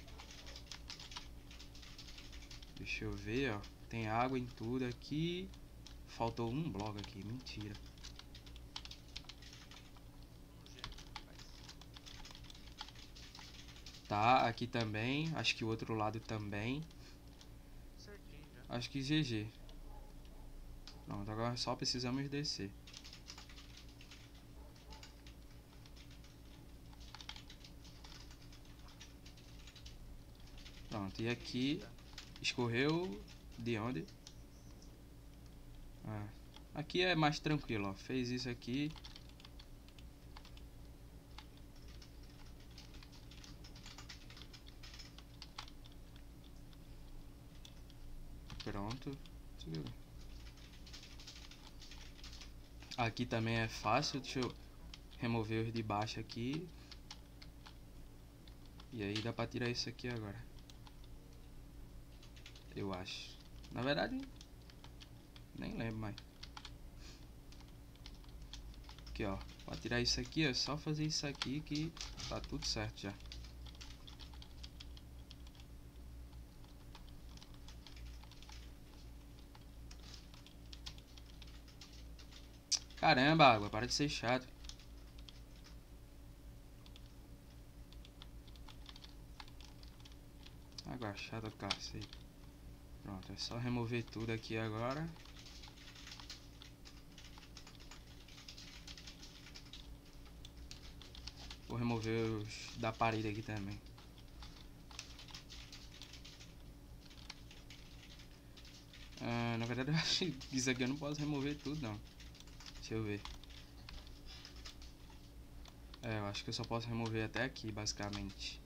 Deixa eu ver, ó. Tem água em tudo aqui. Faltou um bloco aqui, mentira. Um gêmeo, faz. Tá, aqui também. Acho que o outro lado também. Certinho já. Acho que GG. Pronto, agora só precisamos descer. Pronto, e aqui escorreu de onde? Ah, aqui é mais tranquilo, ó. Fez isso aqui. Pronto. Aqui também é fácil. Deixa eu remover os de baixo aqui. E aí dá pra tirar isso aqui agora. Eu acho. Na verdade, nem lembro mais. Aqui, ó. Pra tirar isso aqui, é só fazer isso aqui que tá tudo certo já. Caramba, água, para de ser chato. Água chata do cacete. Pronto, é só remover tudo aqui agora. Vou remover os da parede aqui também. Na verdade eu acho que isso aqui eu não posso remover tudo não. Deixa eu ver. Eu acho que eu só posso remover até aqui basicamente.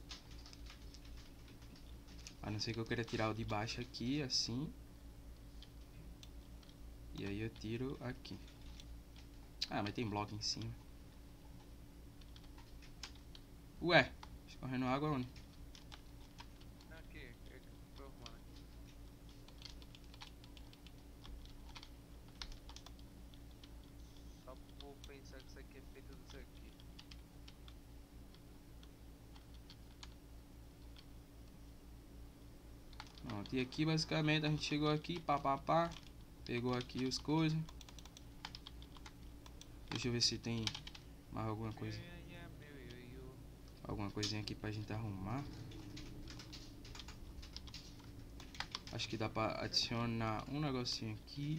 A não ser que eu queira tirar o de baixo aqui, assim. E aí eu tiro aqui. Ah, mas tem bloco em cima. Ué, escorrendo água onde? Aqui, eu tô arrumando aqui. Só vou pensar que isso aqui é feito disso aqui. Pronto, e aqui basicamente a gente chegou aqui, pá. Pegou aqui as coisas. Deixa eu ver se tem mais alguma coisa. Alguma coisinha aqui pra gente arrumar. Acho que dá pra adicionar um negocinho aqui,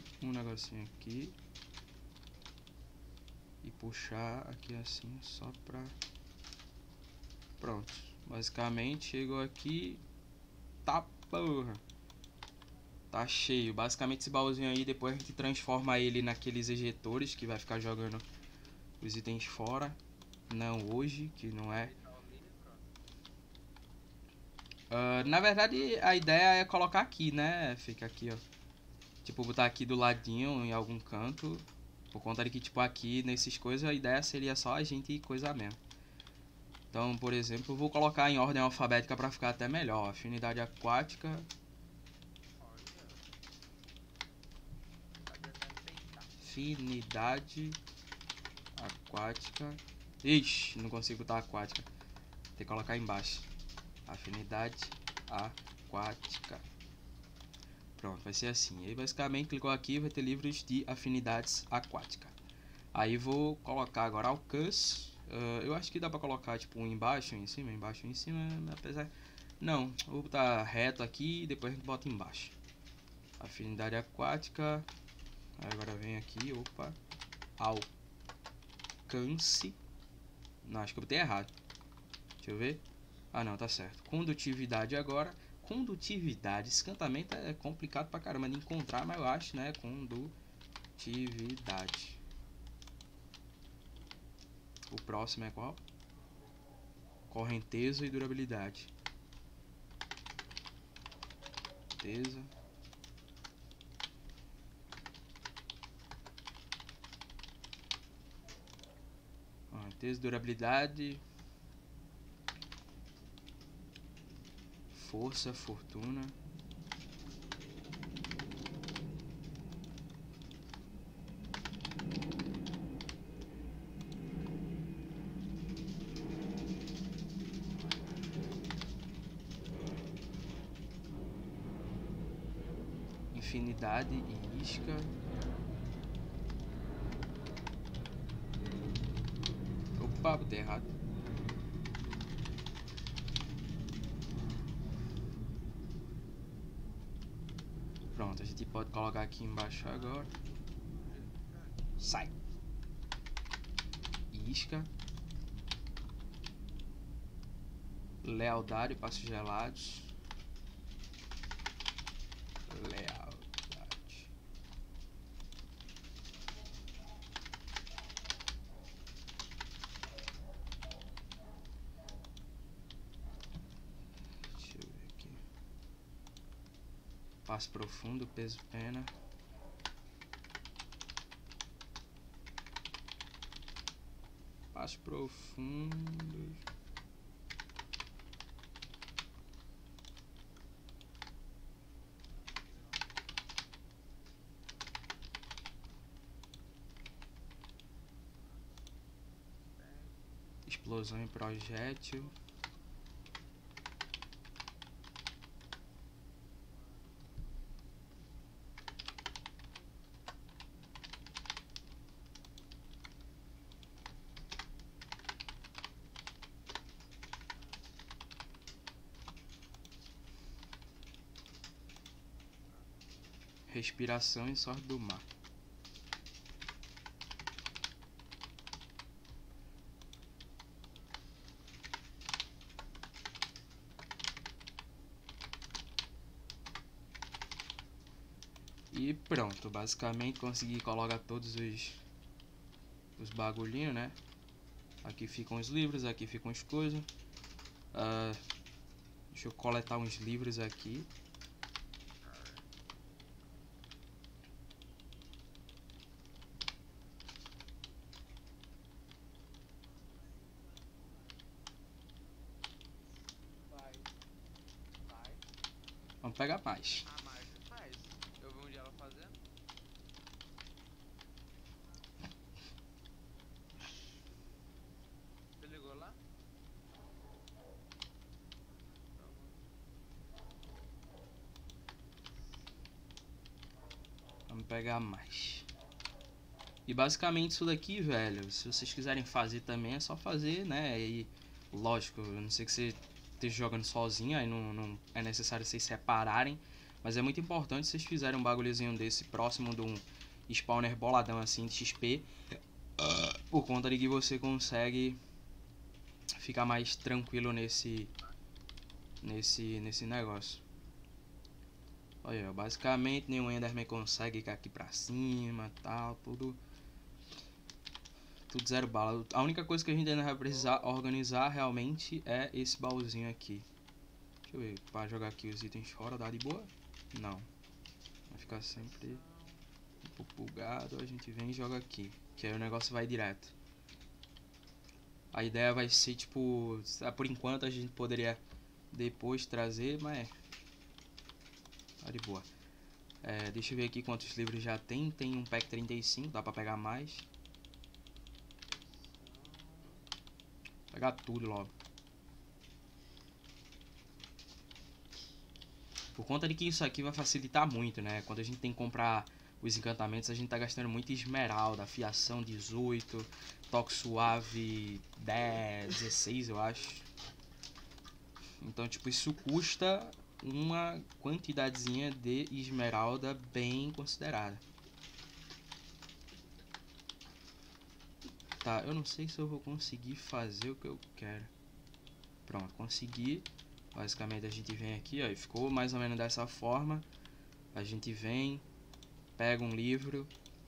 e puxar aqui assim, só pra... Pronto, basicamente chegou aqui. Tá porra. Tá cheio, basicamente esse baúzinho aí, depois a gente transforma ele naqueles ejetores que vai ficar jogando os itens fora. Não hoje, que não é. Na verdade a ideia é colocar aqui, né? Fica aqui, ó. Tipo, botar aqui do ladinho em algum canto. Por conta de que, tipo, aqui nesses coisas a ideia seria só a gente coisar mesmo. Então, por exemplo, eu vou colocar em ordem alfabética pra ficar até melhor. Afinidade aquática. Afinidade aquática. Ixi, não consigo botar aquática. Tem que colocar embaixo. Afinidade aquática. Pronto, vai ser assim. Aí basicamente clicou aqui, vai ter livros de afinidades aquática. Aí vou colocar agora alcance. Eu acho que dá pra colocar tipo um embaixo, em cima, apesar... Não, vou botar reto aqui e depois a gente bota embaixo. Afinidade aquática. Aí agora vem aqui, opa. Alcance. Não, acho que eu botei errado. Deixa eu ver. Ah não, tá certo. Condutividade agora. Condutividade, esse encantamento é complicado pra caramba de encontrar, mas eu acho, né? Condutividade. O próximo é qual? Correnteza e durabilidade. Correnteza. Correnteza, durabilidade. Força, fortuna. Infinidade e isca. Opa, botei errado. Pronto, a gente pode colocar aqui embaixo agora. Sai. Isca. Lealdade, passos gelados. Lealdade. Deixa eu ver aqui. Passo profundo, peso pena. Passo profundo. Explosão em projétil. Respiração em sorte do mar. E pronto, basicamente consegui colocar todos os bagulhinhos, né? Aqui ficam os livros, aqui ficam as coisas. Deixa eu coletar uns livros aqui. Vamos pegar mais. A Marcia faz. Eu vi um dia ela fazendo. Você ligou lá? Vamos pegar mais. E basicamente isso daqui, velho, se vocês quiserem fazer também é só fazer, né? E lógico, eu não sei que você esteja jogando sozinho, aí não é necessário vocês separarem. Mas é muito importante vocês fizerem um bagulhozinho desse próximo de um spawner boladão assim de XP. Por conta de que você consegue ficar mais tranquilo nesse negócio. Olha, basicamente nenhum Enderman consegue ir aqui pra cima, tal, tudo zero bala. A única coisa que a gente ainda vai precisar organizar realmente é esse baúzinho aqui. Deixa eu ver, pra jogar aqui os itens fora, dá de boa? Não. Vai ficar sempre um pouco bugado, a gente vem e joga aqui, que aí o negócio vai direto. A ideia vai ser, tipo, por enquanto a gente poderia depois trazer, mas tá de boa. Deixa eu ver aqui quantos livros já tem. Tem um pack 35, dá pra pegar mais. Pegar tudo logo. Por conta de que isso aqui vai facilitar muito, né? Quando a gente tem que comprar os encantamentos, a gente tá gastando muito esmeralda, afiação 18, toque suave 10, 16 eu acho. Então, tipo, isso custa uma quantidadezinha de esmeralda bem considerada. Tá, eu não sei se eu vou conseguir fazer o que eu quero. Pronto, consegui. Basicamente a gente vem aqui, ó, e ficou mais ou menos dessa forma. A gente vem, pega um livro,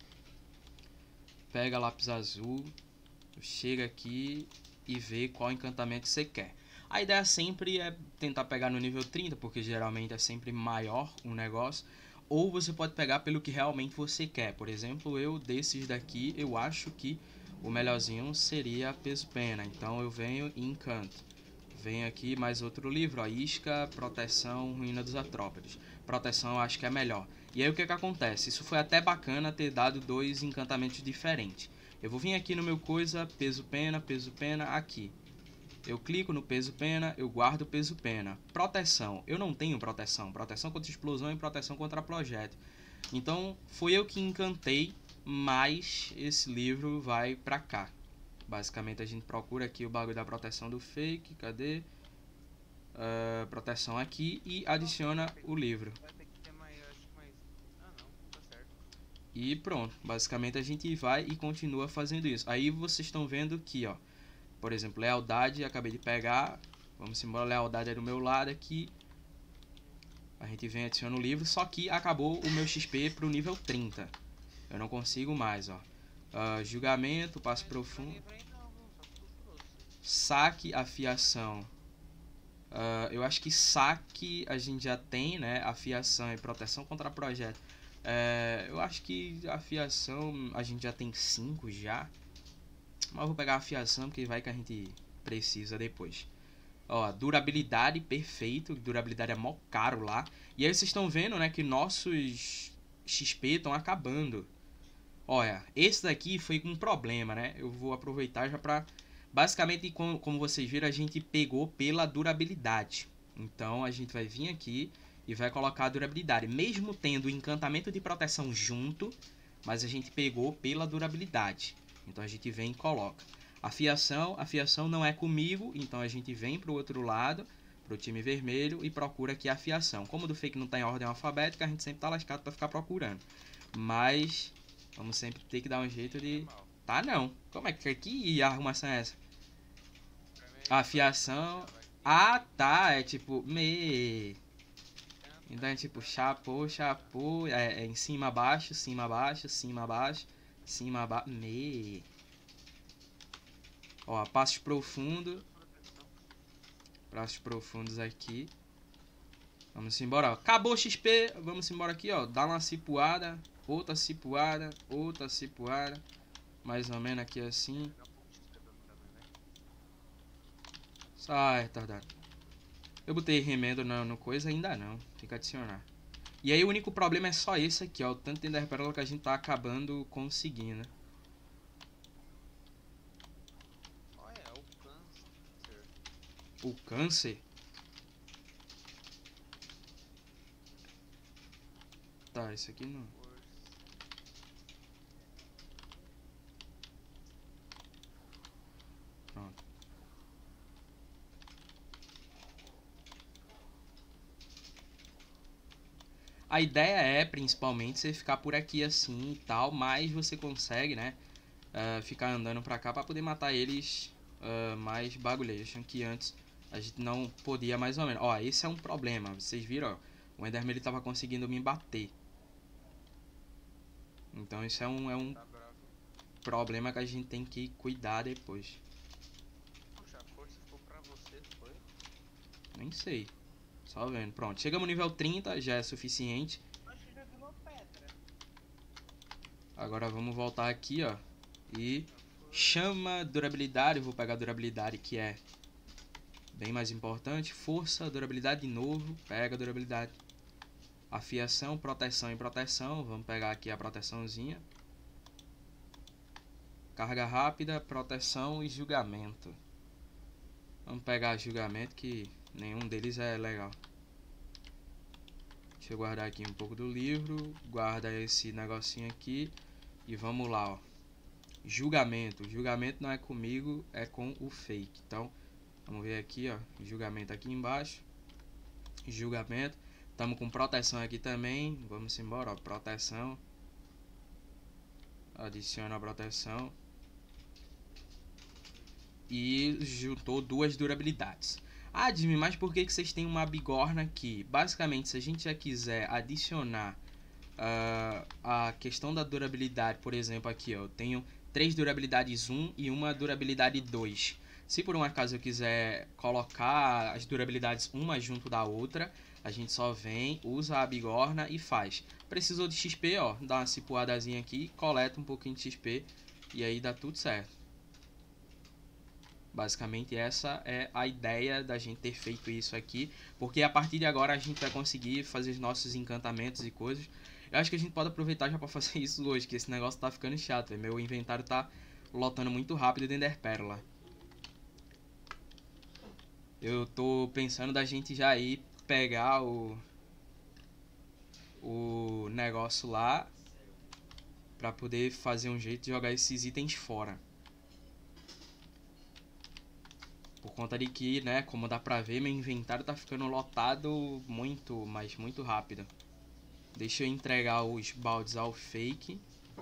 pega lápis azul, chega aqui e vê qual encantamento você quer. A ideia sempre é tentar pegar no nível 30, porque geralmente é sempre maior um negócio. Ou você pode pegar pelo que realmente você quer. Por exemplo, eu desses daqui, eu acho que o melhorzinho seria peso pena. Então eu venho e encanto. Venho aqui mais outro livro, a Isca, Proteção, Ruína dos Atrópodes. Proteção eu acho que é melhor. E aí o que acontece? Isso foi até bacana ter dado dois encantamentos diferentes. Eu vou vir aqui no meu coisa, peso pena, aqui. Eu clico no peso pena, eu guardo o peso pena. Proteção, eu não tenho proteção. Proteção contra explosão e proteção contra projétil. Então foi eu que encantei, mas esse livro vai pra cá. Basicamente a gente procura aqui o bagulho da proteção do fake, cadê? Proteção aqui e adiciona o livro. Vai ter que ter mais, acho que mais. Ah não, tá certo. E pronto, basicamente a gente vai e continua fazendo isso. Aí vocês estão vendo aqui, ó. Por exemplo, lealdade, acabei de pegar. Vamos embora, lealdade é do meu lado aqui. A A gente vem, adiciona o livro, só que acabou o meu XP pro nível 30. Eu não consigo mais, ó. Julgamento, passo profundo. Pra mim não, viu? Só que tu trouxe. Saque, afiação. Eu acho que saque a gente já tem, né? Afiação e proteção contra projeto. Eu acho que afiação a gente já tem 5 já. Mas eu vou pegar a afiação porque vai que a gente precisa depois. Ó, durabilidade, perfeito. Durabilidade é mó caro lá. E aí vocês estão vendo, né, que nossos XP estão acabando. Olha, esse daqui foi um problema, né? Eu vou aproveitar já pra... Basicamente, como vocês viram, a gente pegou pela durabilidade. Então, a gente vai vir aqui e vai colocar a durabilidade. Mesmo tendo o encantamento de proteção junto, mas a gente pegou pela durabilidade. Então, a gente vem e coloca. Afiação não é comigo, então a gente vem pro outro lado, pro time vermelho, e procura aqui a afiação. Como o do fake não tá em ordem alfabética, a gente sempre tá lascado pra ficar procurando. Mas... vamos sempre ter que dar um jeito de... Tá não. Como é que arrumação é essa? Afiação. Ah, tá. É tipo... Então é tipo chapô. É em cima, abaixo, cima, abaixo, cima, abaixo, cima, abaixo. Ó, passos profundos. Passos profundos aqui. Vamos embora, ó. Acabou o XP. Vamos embora aqui, ó. Dá uma cipuada. Outra cipuada. Outra cipuada. Mais ou menos aqui assim. Sai, retardado. Eu botei remendo no coisa, ainda não. Tem que adicionar. E aí o único problema é só esse aqui, ó. O tanto de Ender Pérola que a gente tá acabando conseguindo. Olha, é o câncer. O câncer? Tá, isso aqui não. Pronto. A ideia é, principalmente, você ficar por aqui assim e tal, mas você consegue, né, ficar andando pra cá pra poder matar eles mais bagulheiros, que antes a gente não podia mais ou menos. Ó, esse é um problema, vocês viram, ó, o Enderman ele tava conseguindo me bater. Então isso é um problema que a gente tem que cuidar depois. Poxa, a força ficou pra você, foi? Nem sei. Só vendo. Pronto, chegamos no nível 30, já é suficiente. Acho que já virou pedra. Agora vamos voltar aqui, ó. E chama durabilidade. Eu vou pegar a durabilidade que é bem mais importante. Força, durabilidade de novo. Pega a durabilidade. Afiação, proteção e proteção. Vamos pegar aqui a proteçãozinha. Carga rápida, proteção e julgamento. Vamos pegar julgamento que nenhum deles é legal. Deixa eu guardar aqui um pouco do livro. Guarda esse negocinho aqui. E vamos lá, ó. Julgamento. Julgamento não é comigo, é com o fake. Então, vamos ver aqui, ó. Julgamento aqui embaixo. Julgamento. Estamos com proteção aqui também. Vamos embora, ó. Proteção. Adiciona a proteção. E juntou duas durabilidades. Ah, Jimmy, mas por que vocês têm uma bigorna aqui? Basicamente, se a gente já quiser adicionar a questão da durabilidade, por exemplo, aqui, ó, eu tenho 3 durabilidades 1 e uma durabilidade 2. Se por um acaso eu quiser colocar as durabilidades uma junto da outra, a gente só vem, usa a bigorna e faz. Precisou de XP, ó, dá uma cipuadazinha aqui, coleta um pouquinho de XP e aí dá tudo certo. Basicamente essa é a ideia da gente ter feito isso aqui, porque a partir de agora a gente vai conseguir fazer os nossos encantamentos e coisas. Eu acho que a gente pode aproveitar já para fazer isso hoje, que esse negócio tá ficando chato, véio. Meu inventário tá lotando muito rápido de Ender Pérola. Eu tô pensando da gente já ir pegar o negócio lá para poder fazer um jeito de jogar esses itens fora. Por conta de que, né, como dá pra ver, meu inventário tá ficando lotado muito, mas muito rápido. Deixa eu entregar os baldes ao fake.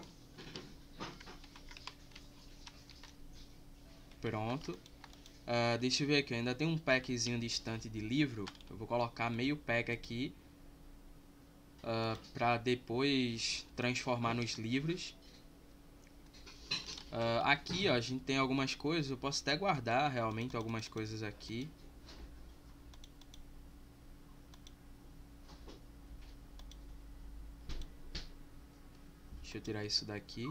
Pronto. Deixa eu ver aqui, eu ainda tem um packzinho distante de livro. Eu vou colocar meio pack aqui Pra depois transformar nos livros. Aqui, ó, a gente tem algumas coisas. Eu posso até guardar realmente algumas coisas aqui. Deixa eu tirar isso daqui.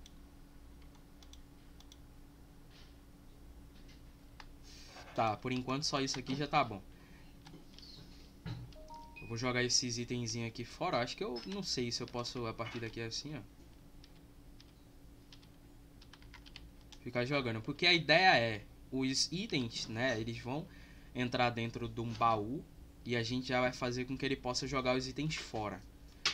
Tá, por enquanto só isso aqui já tá bom. Eu vou jogar esses itenzinhos aqui fora. Acho que eu não sei se eu posso a partir daqui assim, ó. Ficar jogando. Porque a ideia é, os itens, né, eles vão entrar dentro de um baú e a gente já vai fazer com que ele possa jogar os itens fora.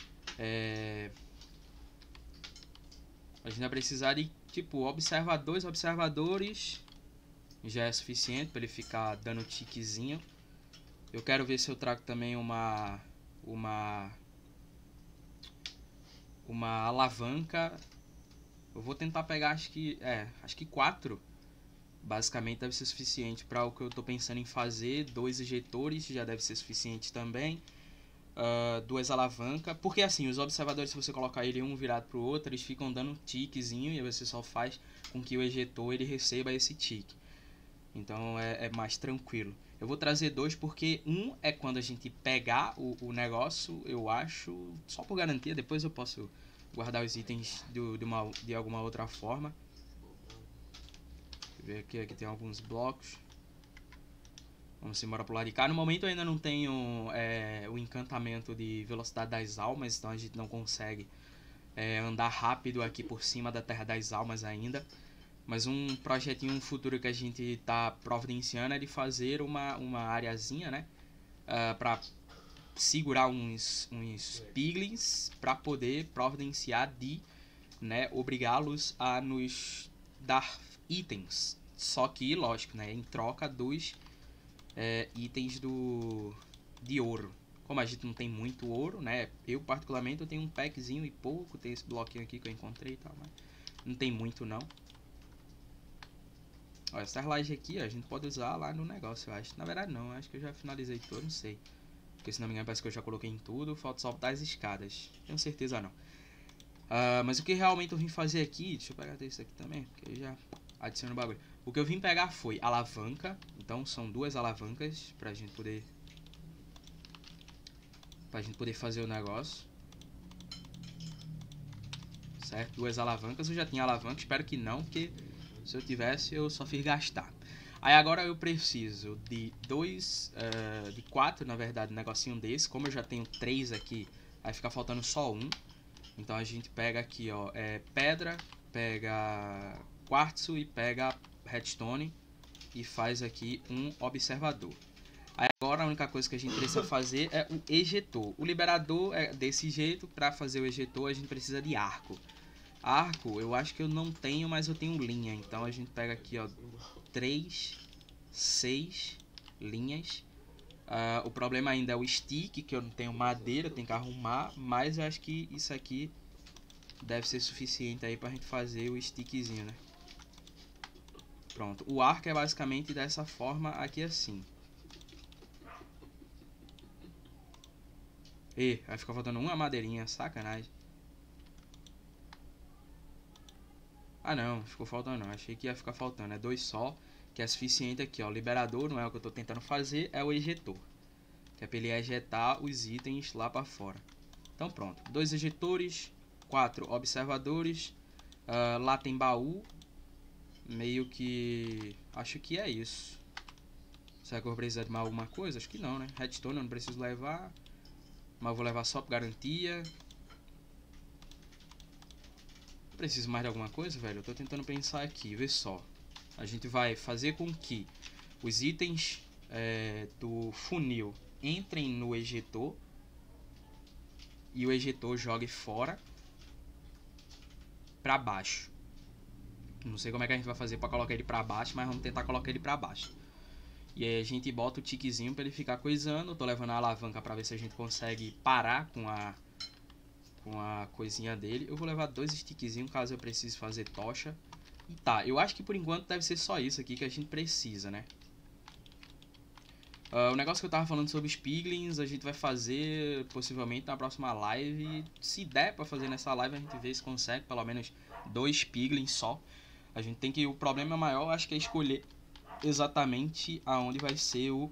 A gente vai precisar de, tipo, observadores. Já é suficiente para ele ficar dando tiquezinho. Eu quero ver se eu trago também uma alavanca. Eu vou tentar pegar, acho que 4. Basicamente deve ser suficiente para o que eu estou pensando em fazer. 2 ejetores já deve ser suficiente também. 2 alavancas. Porque assim, os observadores, se você colocar ele um virado para o outro, eles ficam dando um tiquezinho e você só faz com que o ejetor ele receba esse tique. Então é mais tranquilo. Eu vou trazer 2 porque um é quando a gente pegar o negócio, eu acho, só por garantia, depois eu posso guardar os itens de alguma outra forma. Deixa eu ver aqui tem alguns blocos. Vamos embora pro lado de cá. No momento eu ainda não tenho o encantamento de velocidade das almas, então a gente não consegue andar rápido aqui por cima da Terra das Almas ainda. Mas um projetinho futuro que a gente está providenciando é de fazer uma areazinha, né? Para segurar uns piglins para poder providenciar de, né, obrigá-los a nos dar itens. Só que, lógico, né, em troca dos itens de ouro. Como a gente não tem muito ouro, né? Eu particularmente eu tenho um packzinho e pouco, tem esse bloquinho aqui que eu encontrei e tal, mas não tem muito não. Ó, essa laje aqui, ó, a gente pode usar lá no negócio, eu acho. Na verdade não, acho que eu já finalizei tudo, não sei. Porque se não me engano parece que eu já coloquei em tudo, falta só botar as escadas. Tenho certeza não. Mas o que realmente eu vim fazer aqui, deixa eu pegar isso aqui também, porque eu já adiciono o bagulho. O que eu vim pegar foi alavanca, então são 2 alavancas pra gente poder fazer o negócio. Certo? 2 alavancas, eu já tinha alavanca, espero que não, porque se eu tivesse eu só fiz gastar. Aí agora eu preciso de 4 na verdade, um negocinho desse. Como eu já tenho 3 aqui, aí fica faltando só 1. Então a gente pega aqui, ó, pedra, pega quartzo e pega redstone e faz aqui um observador. Aí agora a única coisa que a gente precisa fazer é o ejetor. O liberador é desse jeito. Para fazer o ejetor a gente precisa de arco. Arco eu acho que eu não tenho, mas eu tenho linha. Então a gente pega aqui, ó, 3, 6 linhas. O problema ainda é o stick, que eu não tenho madeira, eu tenho que arrumar. Mas eu acho que isso aqui deve ser suficiente aí pra gente fazer o stickzinho, né? Pronto, o arco é basicamente dessa forma aqui assim. Vai ficar faltando uma madeirinha, sacanagem. Ah não, ficou faltando não, achei que ia ficar faltando, é 2 só, que é suficiente aqui, ó. O liberador não é o que eu tô tentando fazer, é o ejetor, que é pra ele ejetar os itens lá pra fora. Então pronto, 2 ejetores, 4 observadores, lá tem baú, meio que, acho que é isso. Será que eu vou precisar de mais alguma coisa? Acho que não, né? Redstone eu não preciso levar, mas eu vou levar só por garantia. Preciso mais de alguma coisa, velho? Eu tô tentando pensar aqui, vê só. A gente vai fazer com que os itens do funil entrem no ejetor e o ejetor jogue fora pra baixo. Não sei como é que a gente vai fazer pra colocar ele pra baixo, mas vamos tentar colocar ele pra baixo. E aí a gente bota o tiquezinho pra ele ficar coisando. Eu tô levando a alavanca pra ver se a gente consegue parar com a coisinha dele. Eu vou levar 2 stickzinhos caso eu precise fazer tocha. E tá, eu acho que por enquanto deve ser só isso aqui que a gente precisa, né? O negócio que eu tava falando sobre os piglins, a gente vai fazer possivelmente na próxima live. Se der pra fazer nessa live, a gente vê se consegue pelo menos 2 piglins só. A gente tem que... O problema maior, acho que é escolher exatamente aonde vai ser o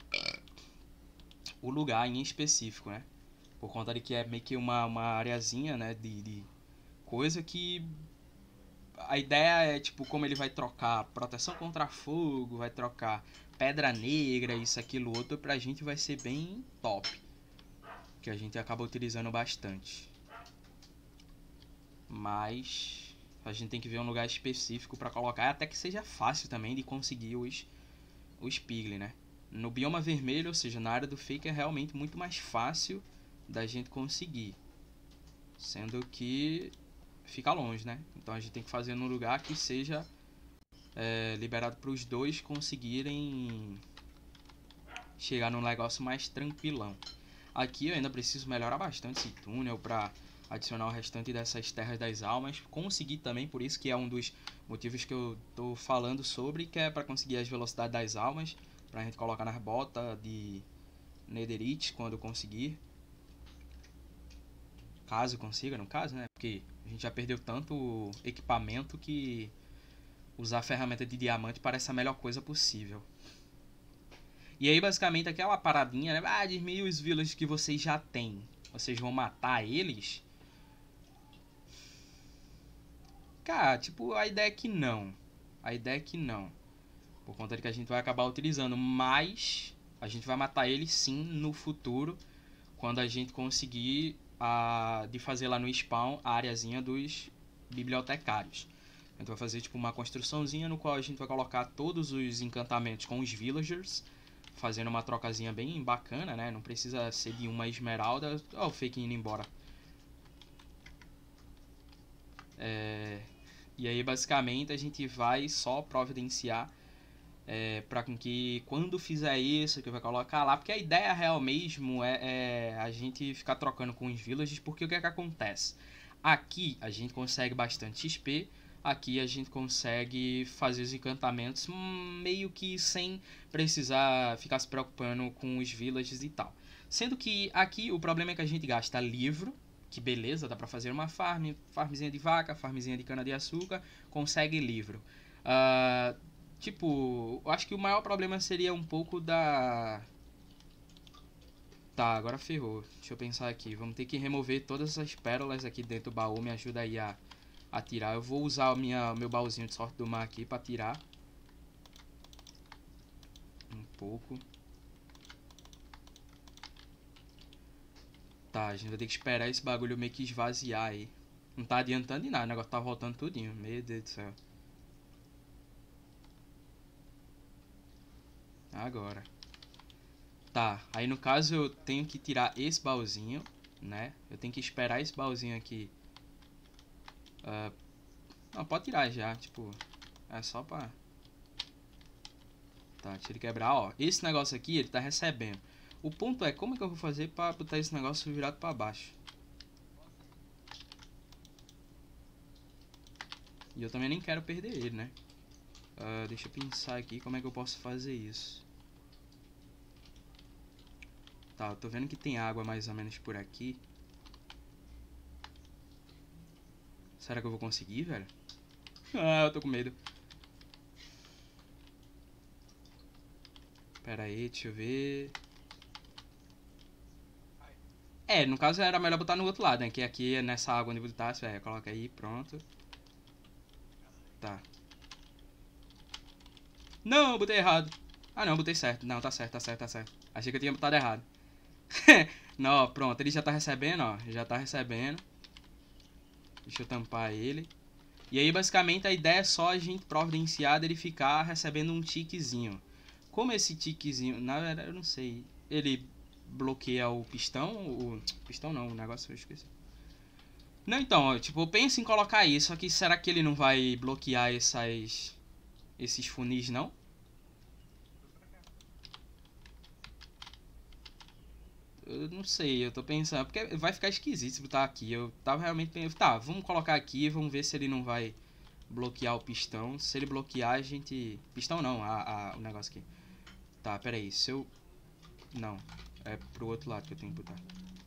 lugar em específico, né? Por conta de que é meio que uma areazinha, né, de coisa que... A ideia é, tipo, como ele vai trocar proteção contra fogo, vai trocar pedra negra, isso, aquilo, outro, pra gente vai ser bem top. Que a gente acaba utilizando bastante. Mas a gente tem que ver um lugar específico pra colocar, até que seja fácil também de conseguir os piglin, né? No bioma vermelho, ou seja, na área do fake, é realmente muito mais fácil da gente conseguir. Sendo que fica longe, né? Então a gente tem que fazer num lugar que seja liberado para os dois conseguirem chegar num negócio mais tranquilão. Aqui eu ainda preciso melhorar bastante esse túnel para adicionar o restante dessas terras das almas. Conseguir também, por isso que é um dos motivos que eu tô falando sobre, que é para conseguir as velocidades das almas, pra gente colocar nas botas de netherite quando conseguir. Caso consiga, no caso, né? Porque a gente já perdeu tanto equipamento que usar a ferramenta de diamante parece a melhor coisa possível. E aí, basicamente, aquela paradinha, né? Ah, diz-me os villagers que vocês já têm. Vocês vão matar eles? Cara, tipo, a ideia é que não. A ideia é que não. Por conta de que a gente vai acabar utilizando. Mas a gente vai matar eles sim no futuro. Quando a gente conseguir de fazer lá no spawn a areazinha dos bibliotecários. A gente vai fazer tipo uma construçãozinha no qual a gente vai colocar todos os encantamentos com os villagers, fazendo uma trocazinha bem bacana, né? Não precisa ser de uma esmeralda. Ó, o fake indo embora. E aí basicamente a gente vai só providenciar para que quando fizer isso, que vai colocar lá, porque a ideia real mesmo é a gente ficar trocando com os villagers, porque o que é que acontece? Aqui a gente consegue bastante XP, aqui a gente consegue fazer os encantamentos meio que sem precisar ficar se preocupando com os villagers e tal. Sendo que aqui o problema é que a gente gasta livro, que beleza, dá pra fazer uma farmzinha de vaca, farmzinha de cana de açúcar, consegue livro. Tipo, eu acho que o maior problema seria um pouco da... Tá, agora ferrou. Deixa eu pensar aqui. Vamos ter que remover todas essas pérolas aqui dentro do baú. Me ajuda aí a tirar. Eu vou usar o meu baúzinho de sorte do mar aqui pra tirar. Um pouco. Tá, a gente vai ter que esperar esse bagulho meio que esvaziar aí. Não tá adiantando de nada, o negócio tá voltando tudinho. Meu Deus do céu. Agora. Tá, aí no caso eu tenho que tirar esse baúzinho, né? Eu tenho que esperar esse baúzinho aqui. Não, pode tirar já, tipo... É só pra... Tá, deixa ele quebrar, ó. Esse negócio aqui, ele tá recebendo. O ponto é, como é que eu vou fazer pra botar esse negócio virado pra baixo? E eu também nem quero perder ele, né? Deixa eu pensar aqui como é que eu posso fazer isso. Tá, eu tô vendo que tem água mais ou menos por aqui. Será que eu vou conseguir, velho? Ah, eu tô com medo. Pera aí, deixa eu ver. No caso era melhor botar no outro lado, né? Que aqui é nessa água onde botasse, coloca aí, pronto. Tá. Não, eu botei errado. Ah não, botei certo. Não, tá certo, tá certo, tá certo. Achei que eu tinha botado errado. Não, pronto, ele já tá recebendo, ó. Já tá recebendo. Deixa eu tampar ele. E aí, basicamente, a ideia é só a gente providenciar dele ficar recebendo um tiquezinho. Como esse tiquezinho... Na verdade, eu não sei. Ele bloqueia o pistão? O pistão não, o negócio eu esqueci. Não, então, tipo, eu penso em colocar isso. Só que será que ele não vai bloquear esses funis, não? Eu não sei, eu tô pensando, porque vai ficar esquisito se botar aqui. Eu tava realmente pensando, tá, vamos colocar aqui, vamos ver se ele não vai bloquear o pistão. Se ele bloquear, a gente... Pistão não, o negócio aqui. Tá, pera aí, se eu Não, é pro outro lado que eu tenho que botar.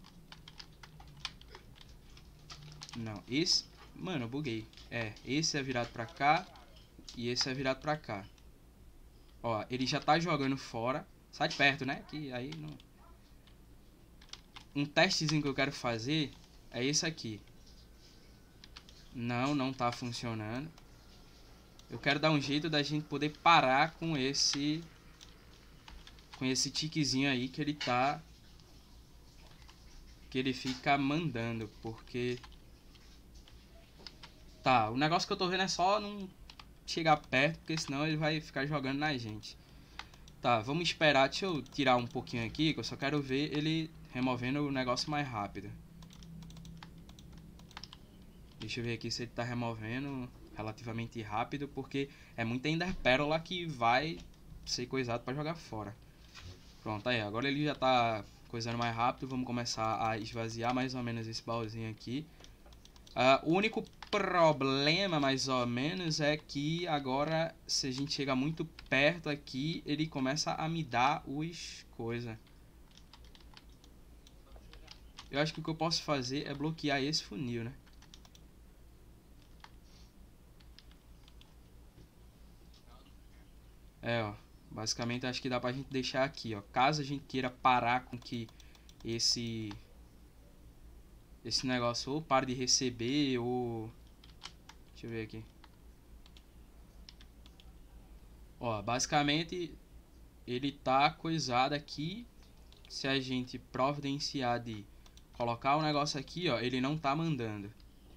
Não, esse... Mano, eu buguei. Esse é virado pra cá e esse é virado pra cá. Ó, ele já tá jogando fora. Sai de perto, né? Que aí não... Um testezinho que eu quero fazer é esse aqui. Não tá funcionando. Eu quero dar um jeito da gente poder parar com esse tiquezinho aí que ele tá... Que ele fica mandando, porque... Tá, o negócio que eu tô vendo é só não chegar perto, porque senão ele vai ficar jogando na gente. Tá, vamos esperar, deixa eu tirar um pouquinho aqui, que eu só quero ver ele removendo o negócio mais rápido. Deixa eu ver aqui se ele tá removendo relativamente rápido, porque é muita Ender Pérola que vai ser coisado pra jogar fora. Pronto, aí, agora ele já tá coisando mais rápido, vamos começar a esvaziar mais ou menos esse baúzinho aqui. O único problema, mais ou menos, é que agora, se a gente chega muito perto aqui, ele começa a me dar os coisa. Eu acho que o que eu posso fazer é bloquear esse funil, né? Ó. Basicamente, acho que dá pra gente deixar aqui, ó. Caso a gente queira parar com que esse negócio ou pare de receber ou... Deixa eu ver aqui. Ó, basicamente ele tá coisado aqui. Se a gente providenciar de colocar o negócio aqui, ó, ele não tá mandando.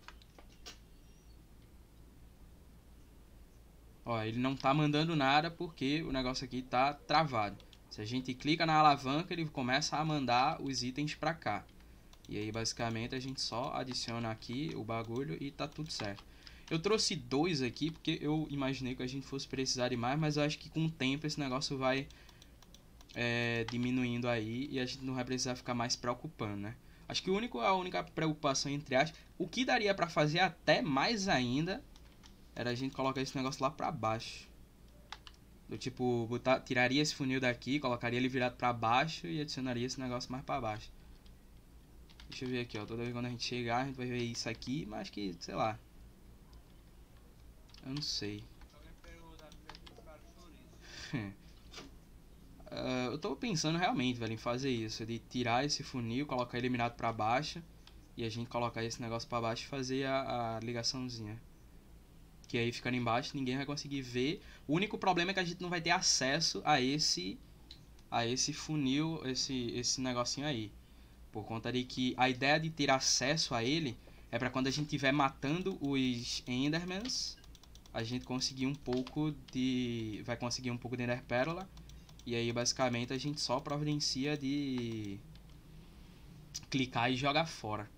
Ó, ele não tá mandando nada porque o negócio aqui tá travado. Se a gente clica na alavanca, ele começa a mandar os itens pra cá. E aí, basicamente, a gente só adiciona aqui o bagulho e tá tudo certo. Eu trouxe 2 aqui porque eu imaginei que a gente fosse precisar de mais, mas eu acho que com o tempo esse negócio vai diminuindo aí e a gente não vai precisar ficar mais preocupando, né? Acho que a única preocupação, entre aspas, o que daria pra fazer até mais ainda, era a gente colocar esse negócio lá pra baixo. Do tipo, tiraria esse funil daqui, colocaria ele virado pra baixo e adicionaria esse negócio mais pra baixo. Deixa eu ver aqui, ó. Toda vez quando a gente chegar, a gente vai ver isso aqui, mas que, sei lá. Eu não sei. Alguém pegou da pizza para chouriço. Eu tô pensando realmente, velho, em fazer isso. De tirar esse funil, colocar ele mirado pra baixo. E a gente colocar esse negócio pra baixo e fazer a ligaçãozinha. Que aí ficando embaixo, ninguém vai conseguir ver. O único problema é que a gente não vai ter acesso a esse funil, esse negocinho aí. Por conta de que a ideia de ter acesso a ele é pra quando a gente estiver matando os Endermans, a gente conseguir um pouco de... vai conseguir um pouco de Ender Pérola. E aí basicamente a gente só providencia de clicar e jogar fora.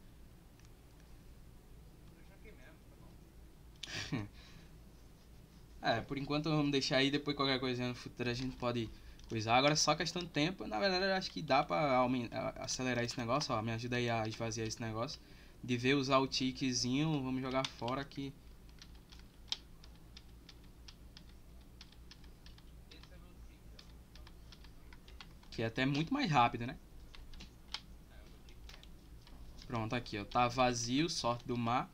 Deixa aqui mesmo, tá bom? Por enquanto vamos deixar aí, depois qualquer coisa no futuro a gente pode coisar. Agora é só questão de tempo. Na verdade eu acho que dá pra acelerar esse negócio, ó. Me ajuda aí a esvaziar esse negócio. De ver usar o tiquezinho, vamos jogar fora aqui. Esse é meu tique, ó. Que é até muito mais rápido, né? É o meu tique. Pronto, aqui ó, tá vazio, sorte do mar.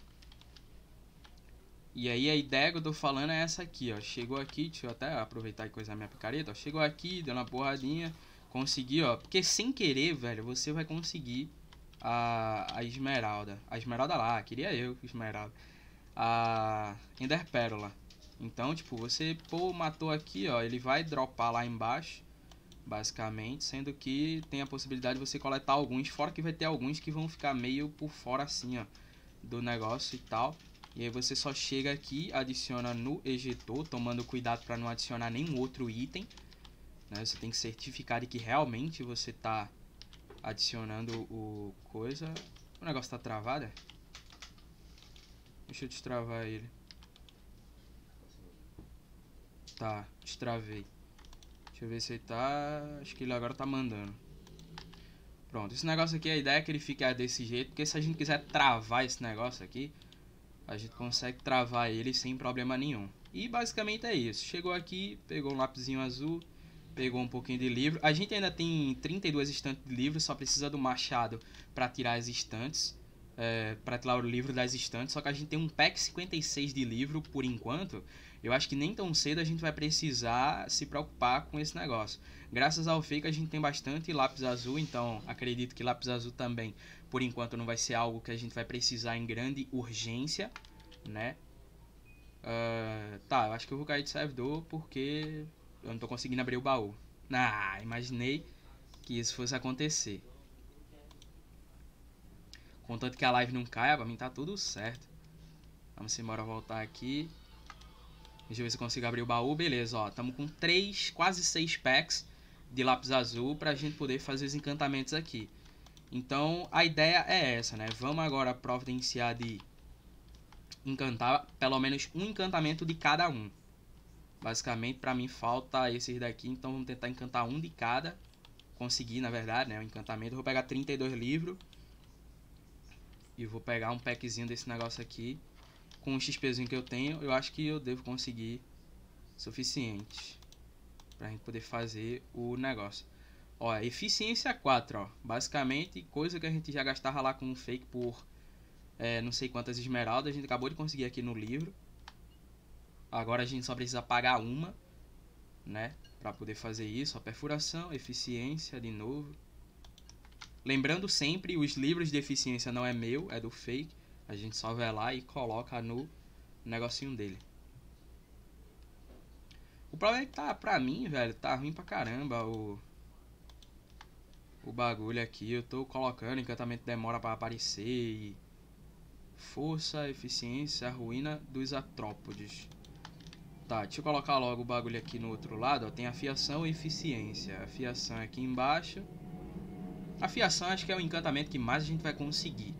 E aí a ideia que eu tô falando é essa aqui, ó. Chegou aqui, deixa eu até aproveitar e coisar minha picareta, ó. Chegou aqui, deu uma porradinha, consegui, ó. Porque sem querer, velho, você vai conseguir a esmeralda. A esmeralda lá, queria eu, esmeralda. A Ender Pérola. Então, tipo, você, matou aqui, ó. Ele vai dropar lá embaixo, basicamente. Sendo que tem a possibilidade de você coletar alguns. Fora que vai ter alguns que vão ficar meio por fora assim, ó, do negócio e tal. E aí você só chega aqui, adiciona no ejetor, tomando cuidado para não adicionar nenhum outro item, né? Você tem que certificar de que realmente você tá adicionando o coisa. O negócio tá travado, é? Deixa eu destravar ele. Tá, destravei. Deixa eu ver se ele tá... Acho que ele agora tá mandando. Pronto, esse negócio aqui, a ideia é que ele fique desse jeito, porque se a gente quiser travar esse negócio aqui, a gente consegue travar ele sem problema nenhum. E basicamente é isso. Chegou aqui, pegou um lapisinho azul, Pegou um pouquinho de livro. A gente ainda tem 32 estantes de livros, só precisa do machado para tirar as estantes. Para tirar o livro das estantes. Só que a gente tem um pack 56 de livro por enquanto. Eu acho que nem tão cedo a gente vai precisar se preocupar com esse negócio. Graças ao fake a gente tem bastante lápis azul, então acredito que lápis azul também, por enquanto, não vai ser algo que a gente vai precisar em grande urgência, né? Tá, eu acho que eu vou cair de servidor porque eu não tô conseguindo abrir o baú. Imaginei que isso fosse acontecer. Contanto que a live não caia, pra mim tá tudo certo. Vamos embora voltar aqui. Deixa eu ver se eu consigo abrir o baú. Beleza, ó. Tamo com 3, quase 6 packs de lápis azul pra gente poder fazer os encantamentos aqui. Então, a ideia é essa, né? Vamos agora providenciar de encantar pelo menos um encantamento de cada um. Basicamente, pra mim falta esses daqui, então vamos tentar encantar um de cada. Conseguir, na verdade, né? O encantamento. Eu vou pegar 32 livros. E vou pegar um packzinho desse negócio aqui. Com o XPzinho que eu tenho, eu acho que eu devo conseguir suficiente pra gente poder fazer o negócio. Ó, eficiência 4, ó. Basicamente, coisa que a gente já gastava lá com um fake por não sei quantas esmeraldas. A gente acabou de conseguir aqui no livro. Agora a gente só precisa pagar uma, né? Pra poder fazer isso. Ó, perfuração, eficiência de novo. Lembrando sempre, os livros de eficiência não é meu, é do fake. A gente só vai lá e coloca no negocinho dele. O problema é que tá, pra mim, velho, tá ruim pra caramba o bagulho aqui. Eu tô colocando, encantamento demora pra aparecer e... Força, eficiência, ruína dos artrópodes. Tá, deixa eu colocar logo o bagulho aqui no outro lado, ó. Tem afiação e eficiência. Afiação é aqui embaixo. Afiação acho que é o encantamento que mais a gente vai conseguir.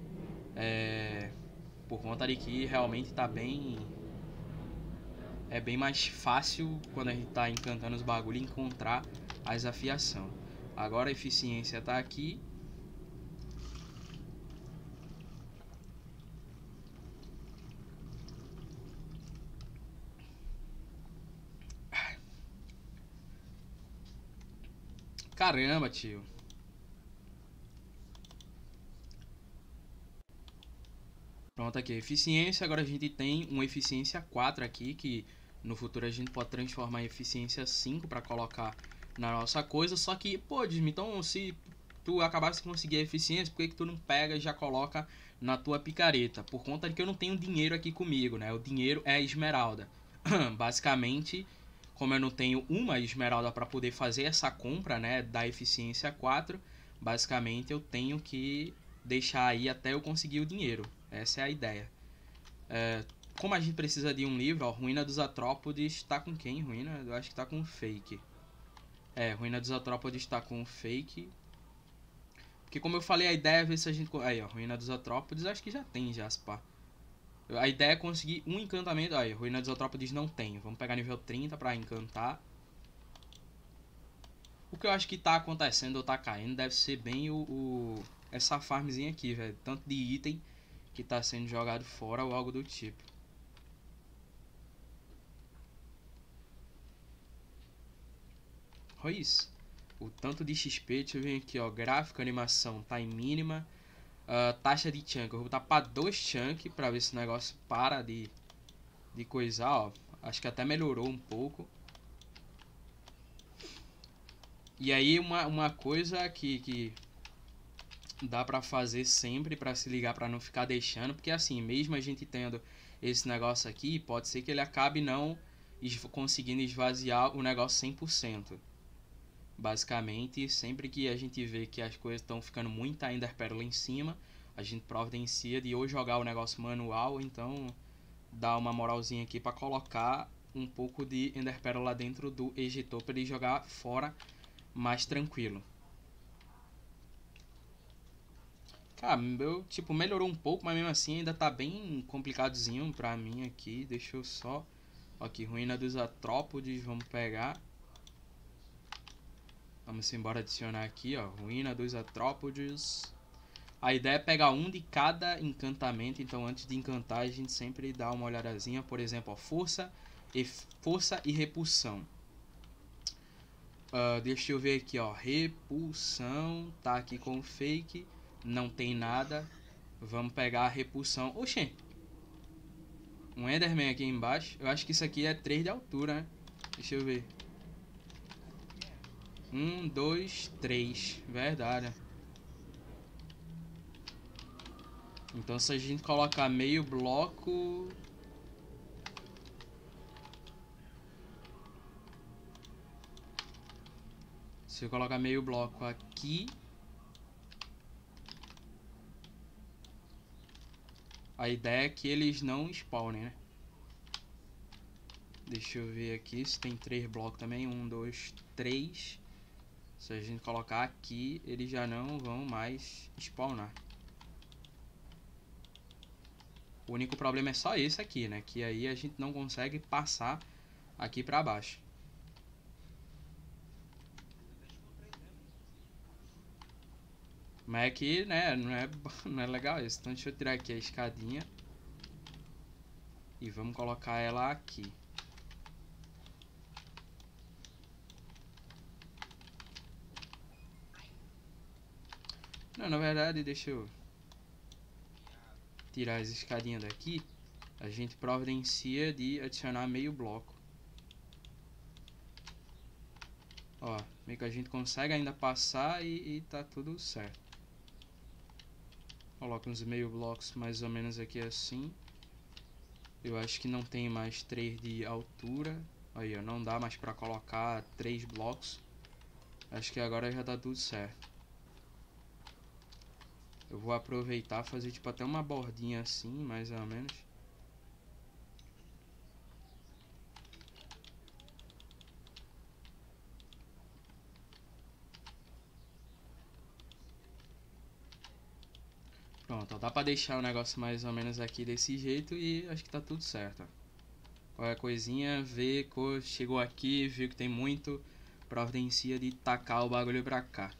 Por conta de que realmente tá bem... É bem mais fácil quando a gente tá encantando os bagulhos encontrar as afiação. Agora a eficiência tá aqui. Caramba, tio. Pronto, aqui, eficiência. Agora a gente tem uma eficiência 4 aqui, que no futuro a gente pode transformar em eficiência 5 para colocar na nossa coisa. Só que, pô, Disney, então se tu acabasse de conseguir a eficiência, por que tu não pega e já coloca na tua picareta? Por conta de que eu não tenho dinheiro aqui comigo, né? O dinheiro é a esmeralda. Basicamente, como eu não tenho uma esmeralda para poder fazer essa compra, né, da eficiência 4, basicamente eu tenho que deixar aí até eu conseguir o dinheiro. Essa é a ideia. Como a gente precisa de um livro, ó, Ruína dos Artrópodes tá com quem? Ruína? Eu acho que tá com Fake. Ruína dos Artrópodes tá com Fake. Porque como eu falei, a ideia é ver se a gente... Aí, ó, Ruína dos Artrópodes, acho que já tem, Jaspar. A ideia é conseguir um encantamento. Aí, Ruína dos Artrópodes não tem. Vamos pegar nível 30 pra encantar. O que eu acho que tá acontecendo ou tá caindo deve ser bem essa farmzinha aqui, velho. Tanto de item que tá sendo jogado fora ou algo do tipo. Olha isso. O tanto de XP, deixa eu ver aqui, ó. Gráfico, animação tá em mínima. Taxa de chunk, eu vou botar pra 2 chunk pra ver se o negócio para de coisar, ó. Acho que até melhorou um pouco. E aí uma coisa que dá pra fazer sempre pra se ligar, pra não ficar deixando, porque assim, mesmo a gente tendo esse negócio aqui, pode ser que ele acabe não conseguindo esvaziar o negócio 100%. Basicamente, sempre que a gente vê que as coisas estão ficando muita Enderpearl em cima, a gente providencia de ou jogar o negócio manual, ou então dar uma moralzinha aqui pra colocar um pouco de Enderpearl lá dentro do ejetor pra ele jogar fora mais tranquilo. Cara, meu, tipo, melhorou um pouco, mas mesmo assim ainda tá bem complicadozinho pra mim aqui. Deixa eu só... Aqui, Ruína dos Artrópodes, vamos pegar. Vamos embora adicionar aqui, ó, Ruína dos Artrópodes. A ideia é pegar um de cada encantamento, então antes de encantar a gente sempre dá uma olhadazinha. Por exemplo, ó, força e repulsão. Deixa eu ver aqui, ó. Repulsão. Tá aqui com fake. Não tem nada. Vamos pegar a repulsão. Oxê. Um Enderman aqui embaixo. Eu acho que isso aqui é 3 de altura, né? Deixa eu ver. 1, 2, 3. Verdade. Então se a gente colocar meio bloco... Se eu colocar meio bloco aqui... A ideia é que eles não spawnem, né? Deixa eu ver aqui se tem 3 blocos também. 1, 2, 3. Se a gente colocar aqui, eles já não vão mais spawnar. O único problema é só esse aqui, né? Que aí a gente não consegue passar aqui pra baixo. Mas aqui, né, não é legal isso. Então deixa eu tirar aqui a escadinha. E vamos colocar ela aqui. Não, na verdade, deixa eu tirar as escadinhas daqui. A gente providencia de adicionar meio bloco. Ó, meio que a gente consegue ainda passar e tá tudo certo. Coloca uns meio blocos mais ou menos aqui assim. Eu acho que não tem mais 3 de altura. Aí, ó, não dá mais pra colocar 3 blocos. Acho que agora já tá tudo certo. Eu vou aproveitar e fazer tipo até uma bordinha assim, mais ou menos. Pronto, ó, dá pra deixar o negócio mais ou menos aqui desse jeito e acho que tá tudo certo, ó. Qualquer coisinha, vê, chegou aqui, viu que tem muito, providencia de tacar o bagulho pra cá.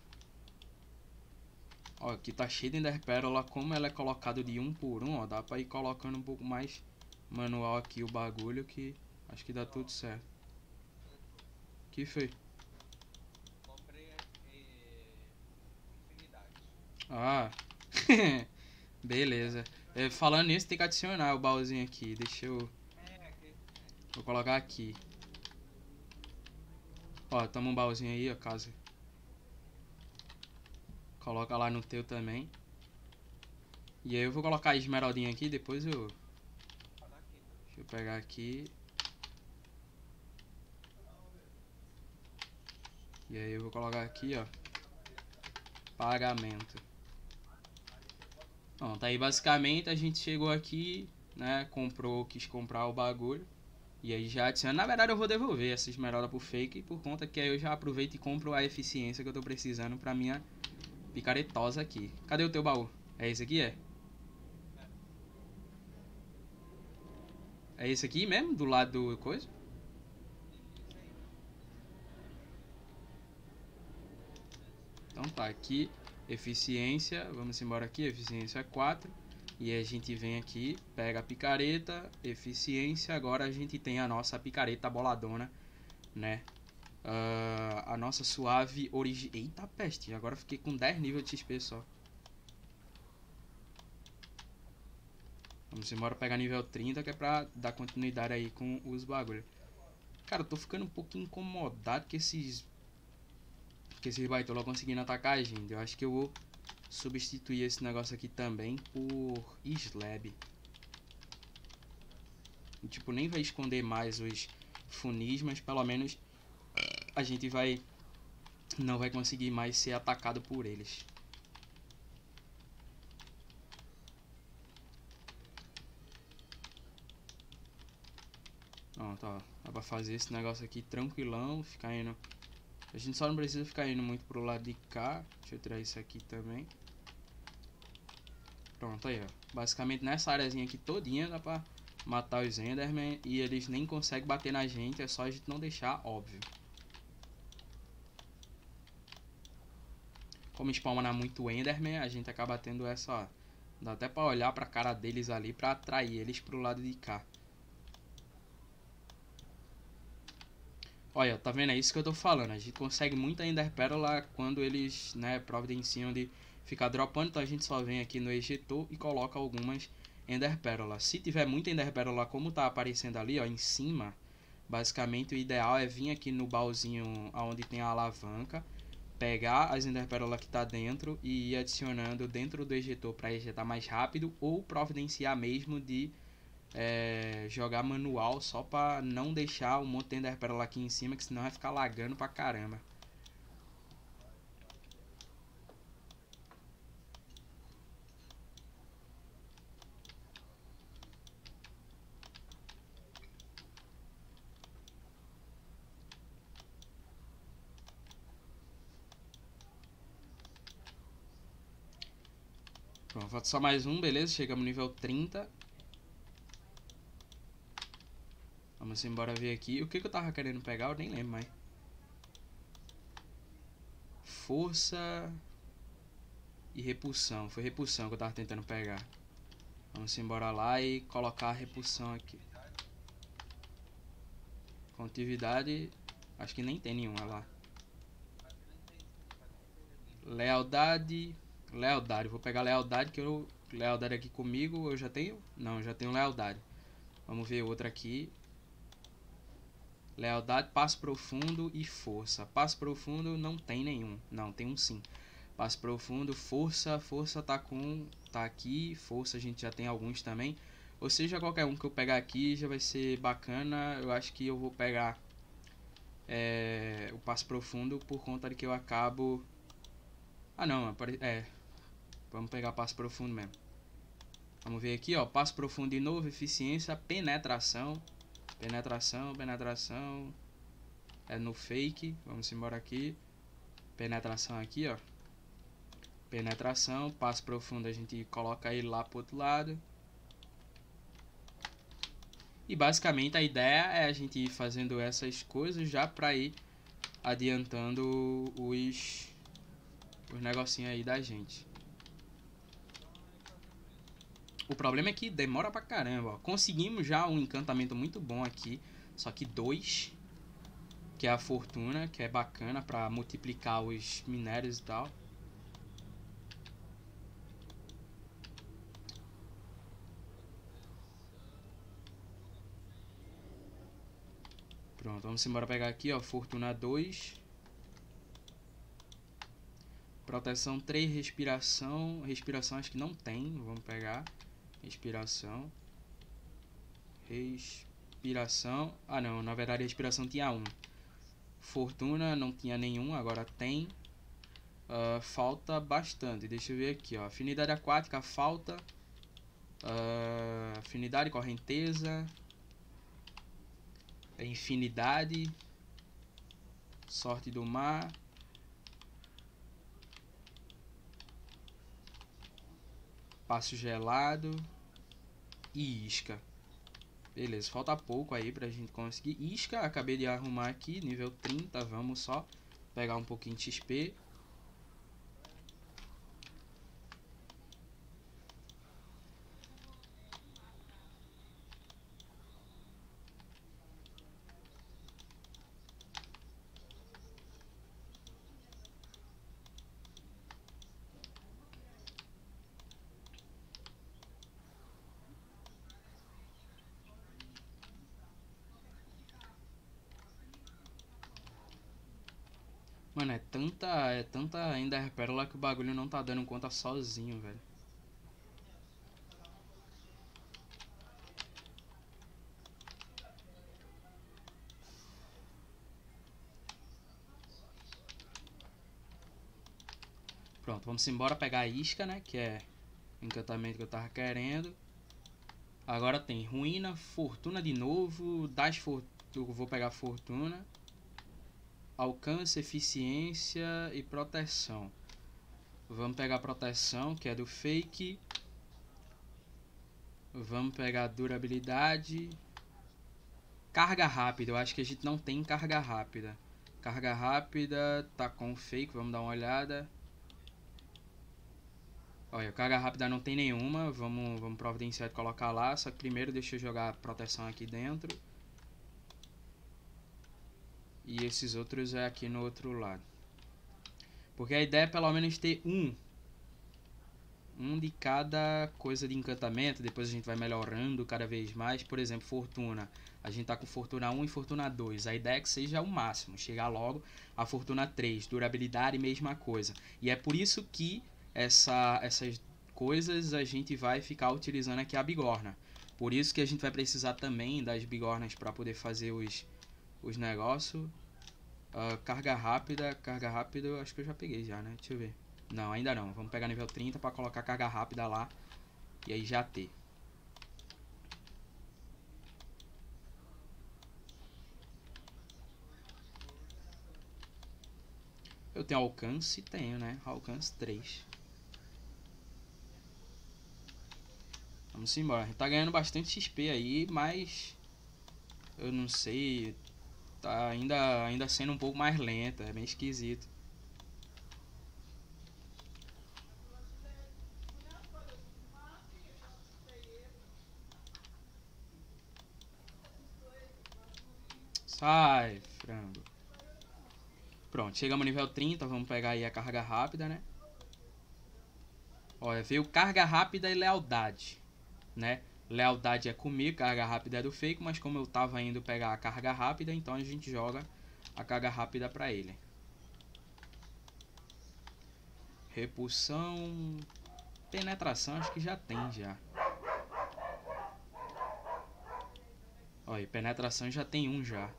Ó, aqui tá cheio de enderperola, como ela é colocado de 1 por 1, ó, dá pra ir colocando um pouco mais manual aqui o bagulho que acho que dá tudo certo. Que foi? Comprei infinidade. Ah, beleza. Falando nisso, tem que adicionar o baúzinho aqui. Deixa eu... Vou colocar aqui. Ó, toma um baúzinho aí, ó, caso. Coloca lá no teu também. E aí eu vou colocar a esmeraldinha aqui, depois eu... Deixa eu pegar aqui. E aí eu vou colocar aqui, ó. Pagamento. Bom, tá aí basicamente a gente chegou aqui, né, comprou, quis comprar o bagulho. E aí já adiciona, na verdade eu vou devolver essa esmeralda pro fake, por conta que aí eu já aproveito e compro a eficiência que eu tô precisando pra minha picaretosa aqui. Cadê o teu baú? É esse aqui, é? É esse aqui mesmo, do lado do coisa? Então tá, aqui, eficiência, vamos embora aqui, eficiência 4. E a gente vem aqui, pega a picareta, eficiência, agora a gente tem a nossa picareta boladona, né? A nossa suave origem... Eita peste, agora fiquei com 10 níveis de XP só. Vamos embora pegar nível 30, que é pra dar continuidade aí com os bagulho. Cara, eu tô ficando um pouco incomodado com esses baitola conseguindo atacar a gente. Eu acho que eu vou substituir esse negócio aqui também por slab. E, tipo, nem vai esconder mais os funis, mas pelo menos a gente não vai conseguir mais ser atacado por eles. Pronto, ó, dá pra fazer esse negócio aqui tranquilão, ficar indo... A gente só não precisa ficar indo muito pro lado de cá. Deixa eu tirar isso aqui também. Pronto, aí ó. Basicamente nessa areazinha aqui todinha dá pra matar os Enderman. E eles nem conseguem bater na gente, é só a gente não deixar, óbvio. Como spawnar muito Enderman, a gente acaba tendo essa, ó. Dá até pra olhar pra cara deles ali pra atrair eles pro lado de cá. Olha, tá vendo? É isso que eu tô falando. A gente consegue muita Ender Pérola quando eles, né, providenciam de ficar dropando. Então a gente só vem aqui no ejetor e coloca algumas Ender Pérola. Se tiver muita Ender Pérola como tá aparecendo ali, ó, em cima, basicamente o ideal é vir aqui no baúzinho onde tem a alavanca, pegar as Ender Pérola que tá dentro e ir adicionando dentro do ejetor para ejetar mais rápido, ou providenciar mesmo de jogar manual só pra não deixar um monte de Ender Pérola aqui em cima, que senão vai ficar lagando pra caramba. Pronto, falta só mais um, beleza? Chegamos no nível 30. Vamos embora ver aqui. O que eu tava querendo pegar, eu nem lembro mais. Força e repulsão. Foi repulsão que eu tava tentando pegar. Vamos embora lá e colocar a repulsão aqui. Contividade, acho que nem tem nenhuma lá. Lealdade. Lealdade, vou pegar lealdade, que eu. Lealdade aqui comigo, eu já tenho? Não, já tenho lealdade. Vamos ver outra aqui. Lealdade, passo profundo e força. Passo profundo não tem nenhum. Não, tem um sim. Passo profundo, força. Força tá aqui. Força a gente já tem alguns também. Ou seja, qualquer um que eu pegar aqui já vai ser bacana. Eu acho que eu vou pegar o passo profundo por conta de que eu acabo... Ah não, vamos pegar passo profundo mesmo. Vamos ver aqui, ó. Passo profundo de novo, eficiência, penetração. Penetração. É no fake. Vamos embora aqui. Penetração aqui, ó. Penetração, passo profundo a gente coloca ele lá pro outro lado. E basicamente a ideia é a gente ir fazendo essas coisas já pra ir adiantando os negocinhos aí da gente. O problema é que demora pra caramba, ó. Conseguimos já um encantamento muito bom aqui, só que 2, que é a fortuna, que é bacana pra multiplicar os minérios e tal. Pronto, vamos embora pegar aqui, ó, fortuna 2. Proteção 3, respiração. Respiração acho que não tem, vamos pegar. Respiração. Ah não, na verdade a respiração tinha 1. Fortuna não tinha nenhum, agora tem. Falta bastante, deixa eu ver aqui, ó. Afinidade aquática, falta. Afinidade, correnteza. Infinidade. Sorte do mar. Passo gelado. E isca. Beleza, falta pouco aí pra gente conseguir. Isca, acabei de arrumar aqui, nível 30. Vamos só pegar um pouquinho de XP. Mano, é tanta Ender Pérola que o bagulho não tá dando conta sozinho, velho. Pronto, vamos embora pegar a isca, né? Que é o encantamento que eu tava querendo. Agora tem ruína, fortuna de novo. Eu vou pegar fortuna. Alcance, eficiência e proteção. Vamos pegar proteção, que é do fake. Vamos pegar durabilidade. Carga rápida, eu acho que a gente não tem carga rápida. Carga rápida tá com fake, vamos dar uma olhada. Olha, carga rápida não tem nenhuma, vamos providenciar de colocar lá. Só que primeiro deixa eu jogar a proteção aqui dentro. E esses outros é aqui no outro lado. Porque a ideia é pelo menos ter um de cada coisa de encantamento. Depois a gente vai melhorando cada vez mais. Por exemplo, fortuna. A gente tá com fortuna 1 e fortuna 2. A ideia é que seja o máximo. Chegar logo a fortuna 3. Durabilidade, mesma coisa. E é por isso que essas coisas a gente vai ficar utilizando aqui a bigorna. Por isso que a gente vai precisar também das bigornas para poder fazer os negócios. Carga rápida, eu acho que eu já peguei já, né? Deixa eu ver. Não, ainda não. Vamos pegar nível 30 para colocar carga rápida lá. E aí já ter. Eu tenho alcance? Tenho, né? Alcance 3. Vamos embora. A gente tá ganhando bastante XP aí, mas... eu não sei... tá ainda sendo um pouco mais lenta. É bem esquisito. Sai, frango. Pronto, chegamos no nível 30. Vamos pegar aí a carga rápida, né? Olha, veio carga rápida e lealdade, né? Lealdade é comigo, carga rápida é do fake, mas como eu tava indo pegar a carga rápida, então a gente joga a carga rápida pra ele. Repulsão... penetração acho que já tem já. Olha, penetração já tem um já.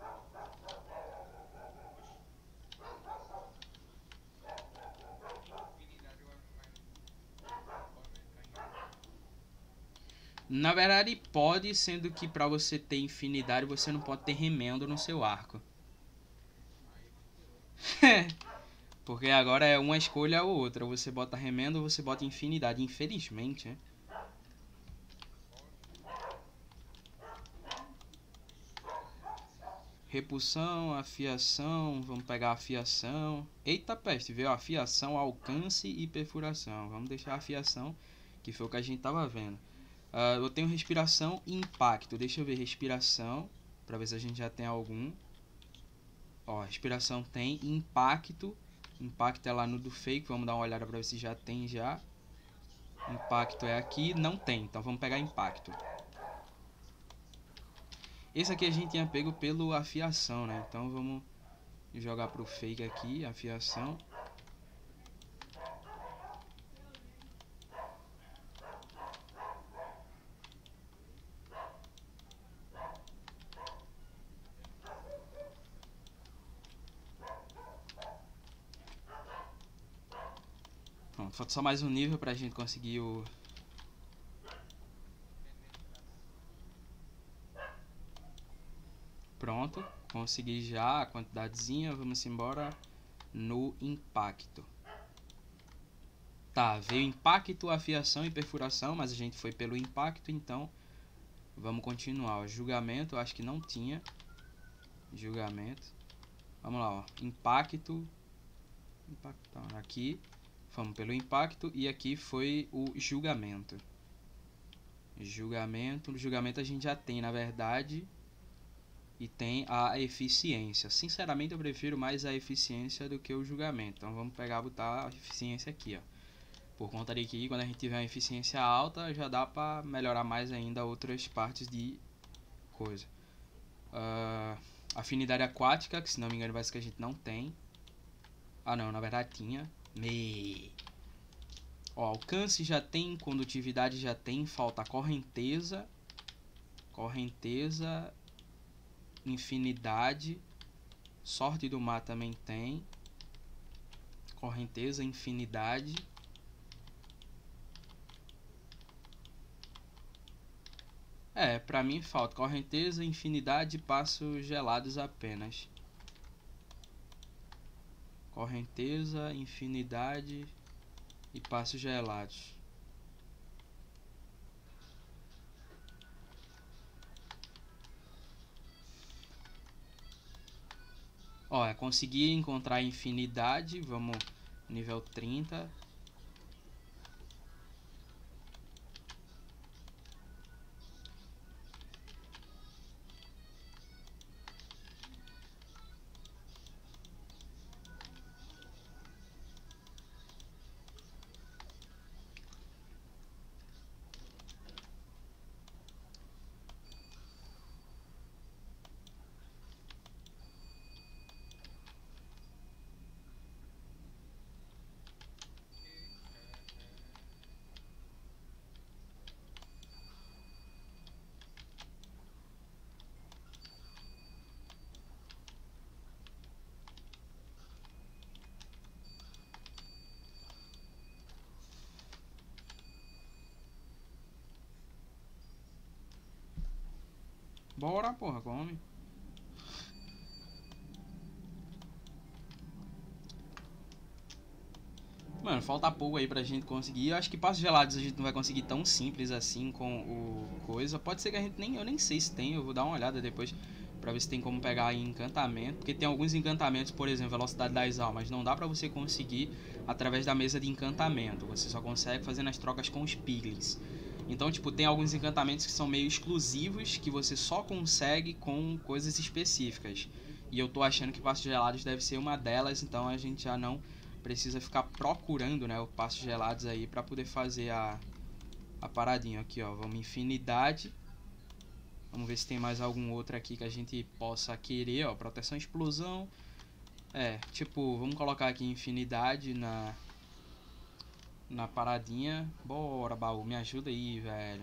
Na verdade pode, sendo que pra você ter infinidade você não pode ter remendo no seu arco. Porque agora é uma escolha ou outra. Ou você bota remendo ou você bota infinidade. Infelizmente, né? Repulsão, afiação. Vamos pegar a afiação. Eita peste, veio afiação, alcance e perfuração. Vamos deixar a afiação, que foi o que a gente tava vendo. Eu tenho respiração e impacto. Deixa eu ver respiração, pra ver se a gente já tem algum. Ó, respiração tem. Impacto. Impacto é lá no do fake. Vamos dar uma olhada pra ver se já tem já. Impacto é aqui. Não tem, então vamos pegar impacto. Esse aqui a gente tinha pego pelo afiação, né? Então vamos jogar pro fake aqui, afiação. Pronto, falta só mais um nível pra gente conseguir o... Pronto, consegui já a quantidadezinha. Vamos embora no impacto. Tá, veio impacto, afiação e perfuração, mas a gente foi pelo impacto, então vamos continuar. O julgamento, eu acho que não tinha. Julgamento. Vamos lá, ó. Impacto. Impactão. Aqui, vamos pelo impacto e aqui foi o julgamento. Julgamento. No julgamento a gente já tem, na verdade. E tem a eficiência. Sinceramente, eu prefiro mais a eficiência do que o julgamento. Então vamos pegar e botar a eficiência aqui, ó. Por conta de que quando a gente tiver uma eficiência alta, já dá pra melhorar mais ainda outras partes de coisa. Afinidade aquática, que se não me engano parece que a gente não tem. Ah não, na verdade tinha. Ó, alcance já tem, condutividade já tem, falta correnteza. Correnteza, infinidade, sorte do mar também tem. Correnteza, infinidade. Pra mim falta correnteza, infinidade e passos gelados apenas. Correnteza, infinidade e passos gelados. Ó, consegui encontrar infinidade. Vamos nível 30. Bora, porra, come. Mano, falta pouco aí pra gente conseguir. Eu acho que passos gelados a gente não vai conseguir tão simples assim com o coisa. Pode ser que a gente nem... Eu nem sei se tem, eu vou dar uma olhada depois pra ver se tem como pegar em encantamento. Porque tem alguns encantamentos, por exemplo, velocidade das almas. Não dá pra você conseguir através da mesa de encantamento. Você só consegue fazendo as trocas com os piglins. Então, tipo, tem alguns encantamentos que são meio exclusivos, que você só consegue com coisas específicas. E eu tô achando que passos gelados deve ser uma delas, então a gente já não precisa ficar procurando, né, o passos gelados aí pra poder fazer a paradinha. Aqui, ó, vamos infinidade. Vamos ver se tem mais algum outro aqui que a gente possa querer, ó, proteção explosão. Tipo, vamos colocar aqui infinidade na paradinha. Bora, baú, me ajuda aí, velho.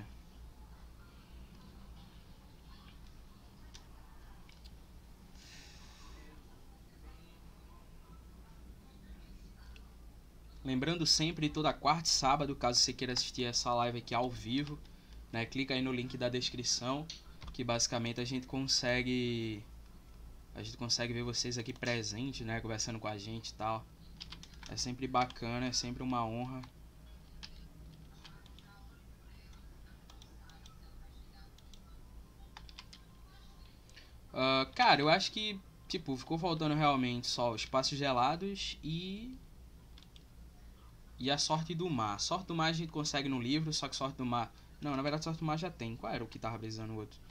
Lembrando sempre, toda quarta e sábado, caso você queira assistir essa live aqui ao vivo, né, clica aí no link da descrição, que basicamente a gente consegue ver vocês aqui presentes, né, conversando com a gente e tal. É sempre bacana, é sempre uma honra. Cara, eu acho que, tipo, ficou faltando realmente só os passos gelados e a sorte do mar. A sorte do mar a gente consegue no livro, só que sorte do mar... Não, na verdade sorte do mar já tem. Qual era o que tava precisando o outro?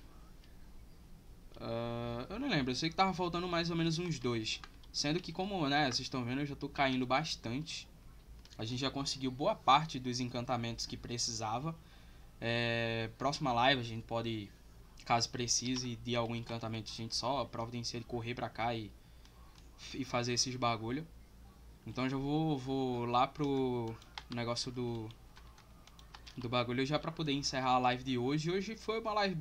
Eu não lembro, eu sei que tava faltando mais ou menos uns dois. Sendo que, como, né, vocês estão vendo, eu já tô caindo bastante. A gente já conseguiu boa parte dos encantamentos que precisava. Próxima live a gente pode, caso precise de algum encantamento, a gente só providencia de correr pra cá e fazer esses bagulho. Então já vou lá pro negócio do bagulho já pra poder encerrar a live de hoje. Hoje foi uma live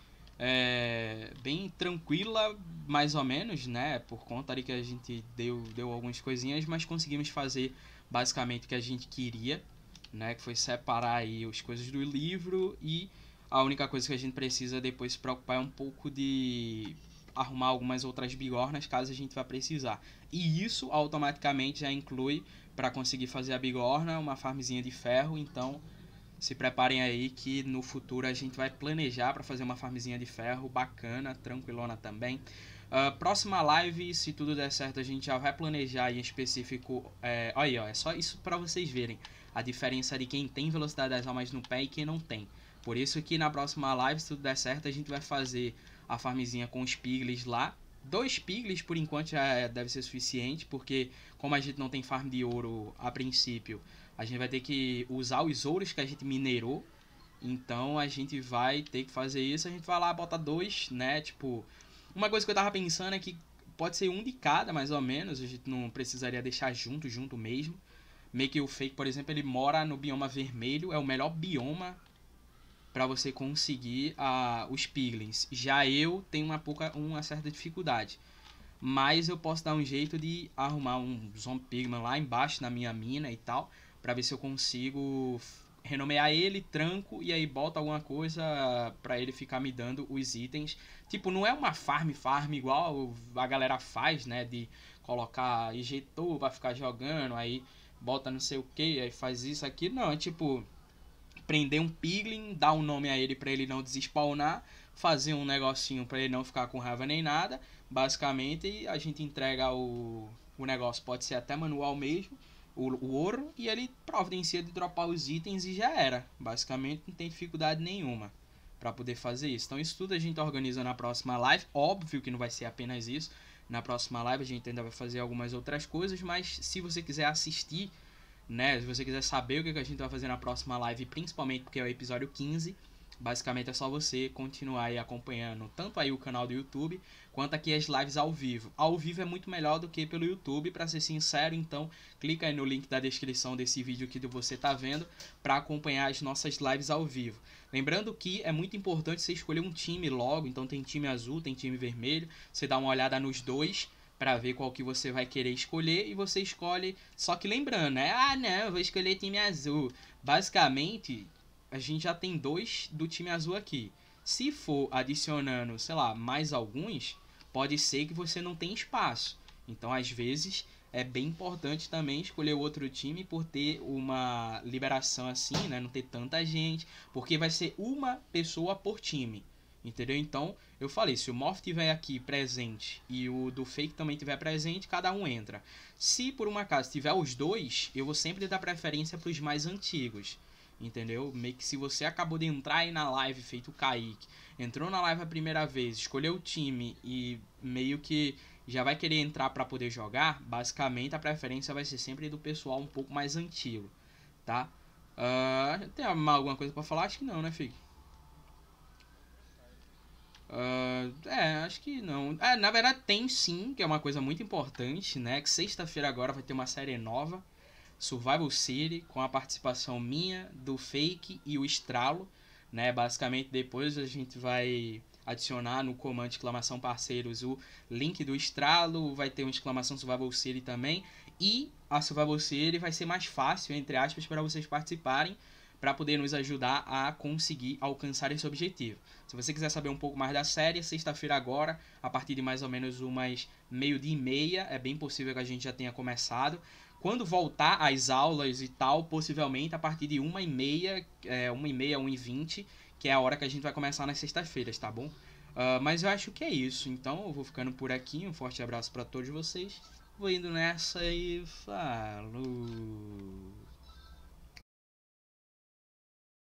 bem tranquila, mais ou menos, né? Por conta ali que a gente deu algumas coisinhas, mas conseguimos fazer basicamente o que a gente queria, né? Que foi separar aí as coisas do livro, e a única coisa que a gente precisa depois se preocupar é um pouco de arrumar algumas outras bigornas caso a gente vá precisar. E isso automaticamente já inclui, para conseguir fazer a bigorna, uma farmzinha de ferro. Então se preparem aí que no futuro a gente vai planejar para fazer uma farmzinha de ferro bacana, tranquilona também. Próxima live, se tudo der certo, a gente já vai planejar em específico. Olha aí, ó, é só isso para vocês verem a diferença de quem tem velocidade das almas no pé e quem não tem. Por isso que na próxima live, se tudo der certo, a gente vai fazer a farmzinha com os piglins lá. 2 piglins por enquanto já deve ser suficiente, porque como a gente não tem farm de ouro a princípio, a gente vai ter que usar os ouros que a gente minerou. Então a gente vai ter que fazer isso. A gente vai lá, bota 2, né? Tipo, uma coisa que eu tava pensando é que pode ser um de cada, mais ou menos. A gente não precisaria deixar junto mesmo. Meio que o Fake, por exemplo, ele mora no bioma vermelho. É o melhor bioma para você conseguir os piglins. Já eu tenho uma certa dificuldade. Mas eu posso dar um jeito de arrumar um Zombie Pigman lá embaixo na minha mina e tal, pra ver se eu consigo renomear ele, tranco, e aí boto alguma coisa pra ele ficar me dando os itens. Tipo, não é uma farm igual a galera faz, né, de colocar injetor pra ficar jogando, aí bota não sei o que, aí faz isso aqui. Não, é tipo prender um piglin, dar um nome a ele pra ele não desspawnar, fazer um negocinho pra ele não ficar com raiva nem nada. Basicamente a gente entrega o negócio, pode ser até manual mesmo, o ouro, e ele providencia de dropar os itens e já era. Basicamente não tem dificuldade nenhuma para poder fazer isso. Então isso tudo a gente organiza na próxima live. Óbvio que não vai ser apenas isso. Na próxima live a gente ainda vai fazer algumas outras coisas, mas se você quiser assistir, né, se você quiser saber o que a gente vai fazer na próxima live, principalmente porque é o episódio 15, basicamente é só você continuar aí acompanhando tanto aí o canal do YouTube, quanto aqui as lives ao vivo. Ao vivo é muito melhor do que pelo YouTube, pra ser sincero, então clica aí no link da descrição desse vídeo que você tá vendo, pra acompanhar as nossas lives ao vivo. Lembrando que é muito importante você escolher um time logo, então tem time azul, tem time vermelho, você dá uma olhada nos dois, para ver qual que você vai querer escolher, e você escolhe, só que lembrando, né? Ah, não, eu vou escolher time azul. Basicamente, a gente já tem 2 do time azul aqui. Se for adicionando, sei lá, mais alguns, pode ser que você não tenha espaço. Então, às vezes, é bem importante também escolher outro time por ter uma liberação assim, né? Não ter tanta gente, porque vai ser uma pessoa por time, entendeu? Então, eu falei, se o Morph tiver aqui presente e o do Fake também tiver presente, cada um entra. Se por um acaso tiver os dois, eu vou sempre dar preferência para os mais antigos. Entendeu? Meio que se você acabou de entrar aí na live, feito o Kaique, entrou na live a primeira vez, escolheu o time e meio que já vai querer entrar para poder jogar, basicamente a preferência vai ser sempre do pessoal um pouco mais antigo, tá? Tem alguma coisa para falar? Acho que não, né, Fig? Acho que não. Na verdade tem sim, que é uma coisa muito importante, né? Que sexta-feira agora vai ter uma série nova, Survival City, com a participação minha, do Fake e o Estralo, né? Basicamente depois a gente vai adicionar no comando exclamação parceiros o link do Estralo, vai ter uma exclamação Survival City também, e a Survival City vai ser mais fácil, entre aspas, para vocês participarem, para poder nos ajudar a conseguir alcançar esse objetivo. Se você quiser saber um pouco mais da série, sexta-feira agora, a partir de mais ou menos umas 12:30, é bem possível que a gente já tenha começado. Quando voltar às aulas e tal, possivelmente a partir de 1:30, 1:30, 1:20, que é a hora que a gente vai começar nas sextas-feiras, tá bom? Mas eu acho que é isso. Então eu vou ficando por aqui. Um forte abraço para todos vocês. Vou indo nessa e falou!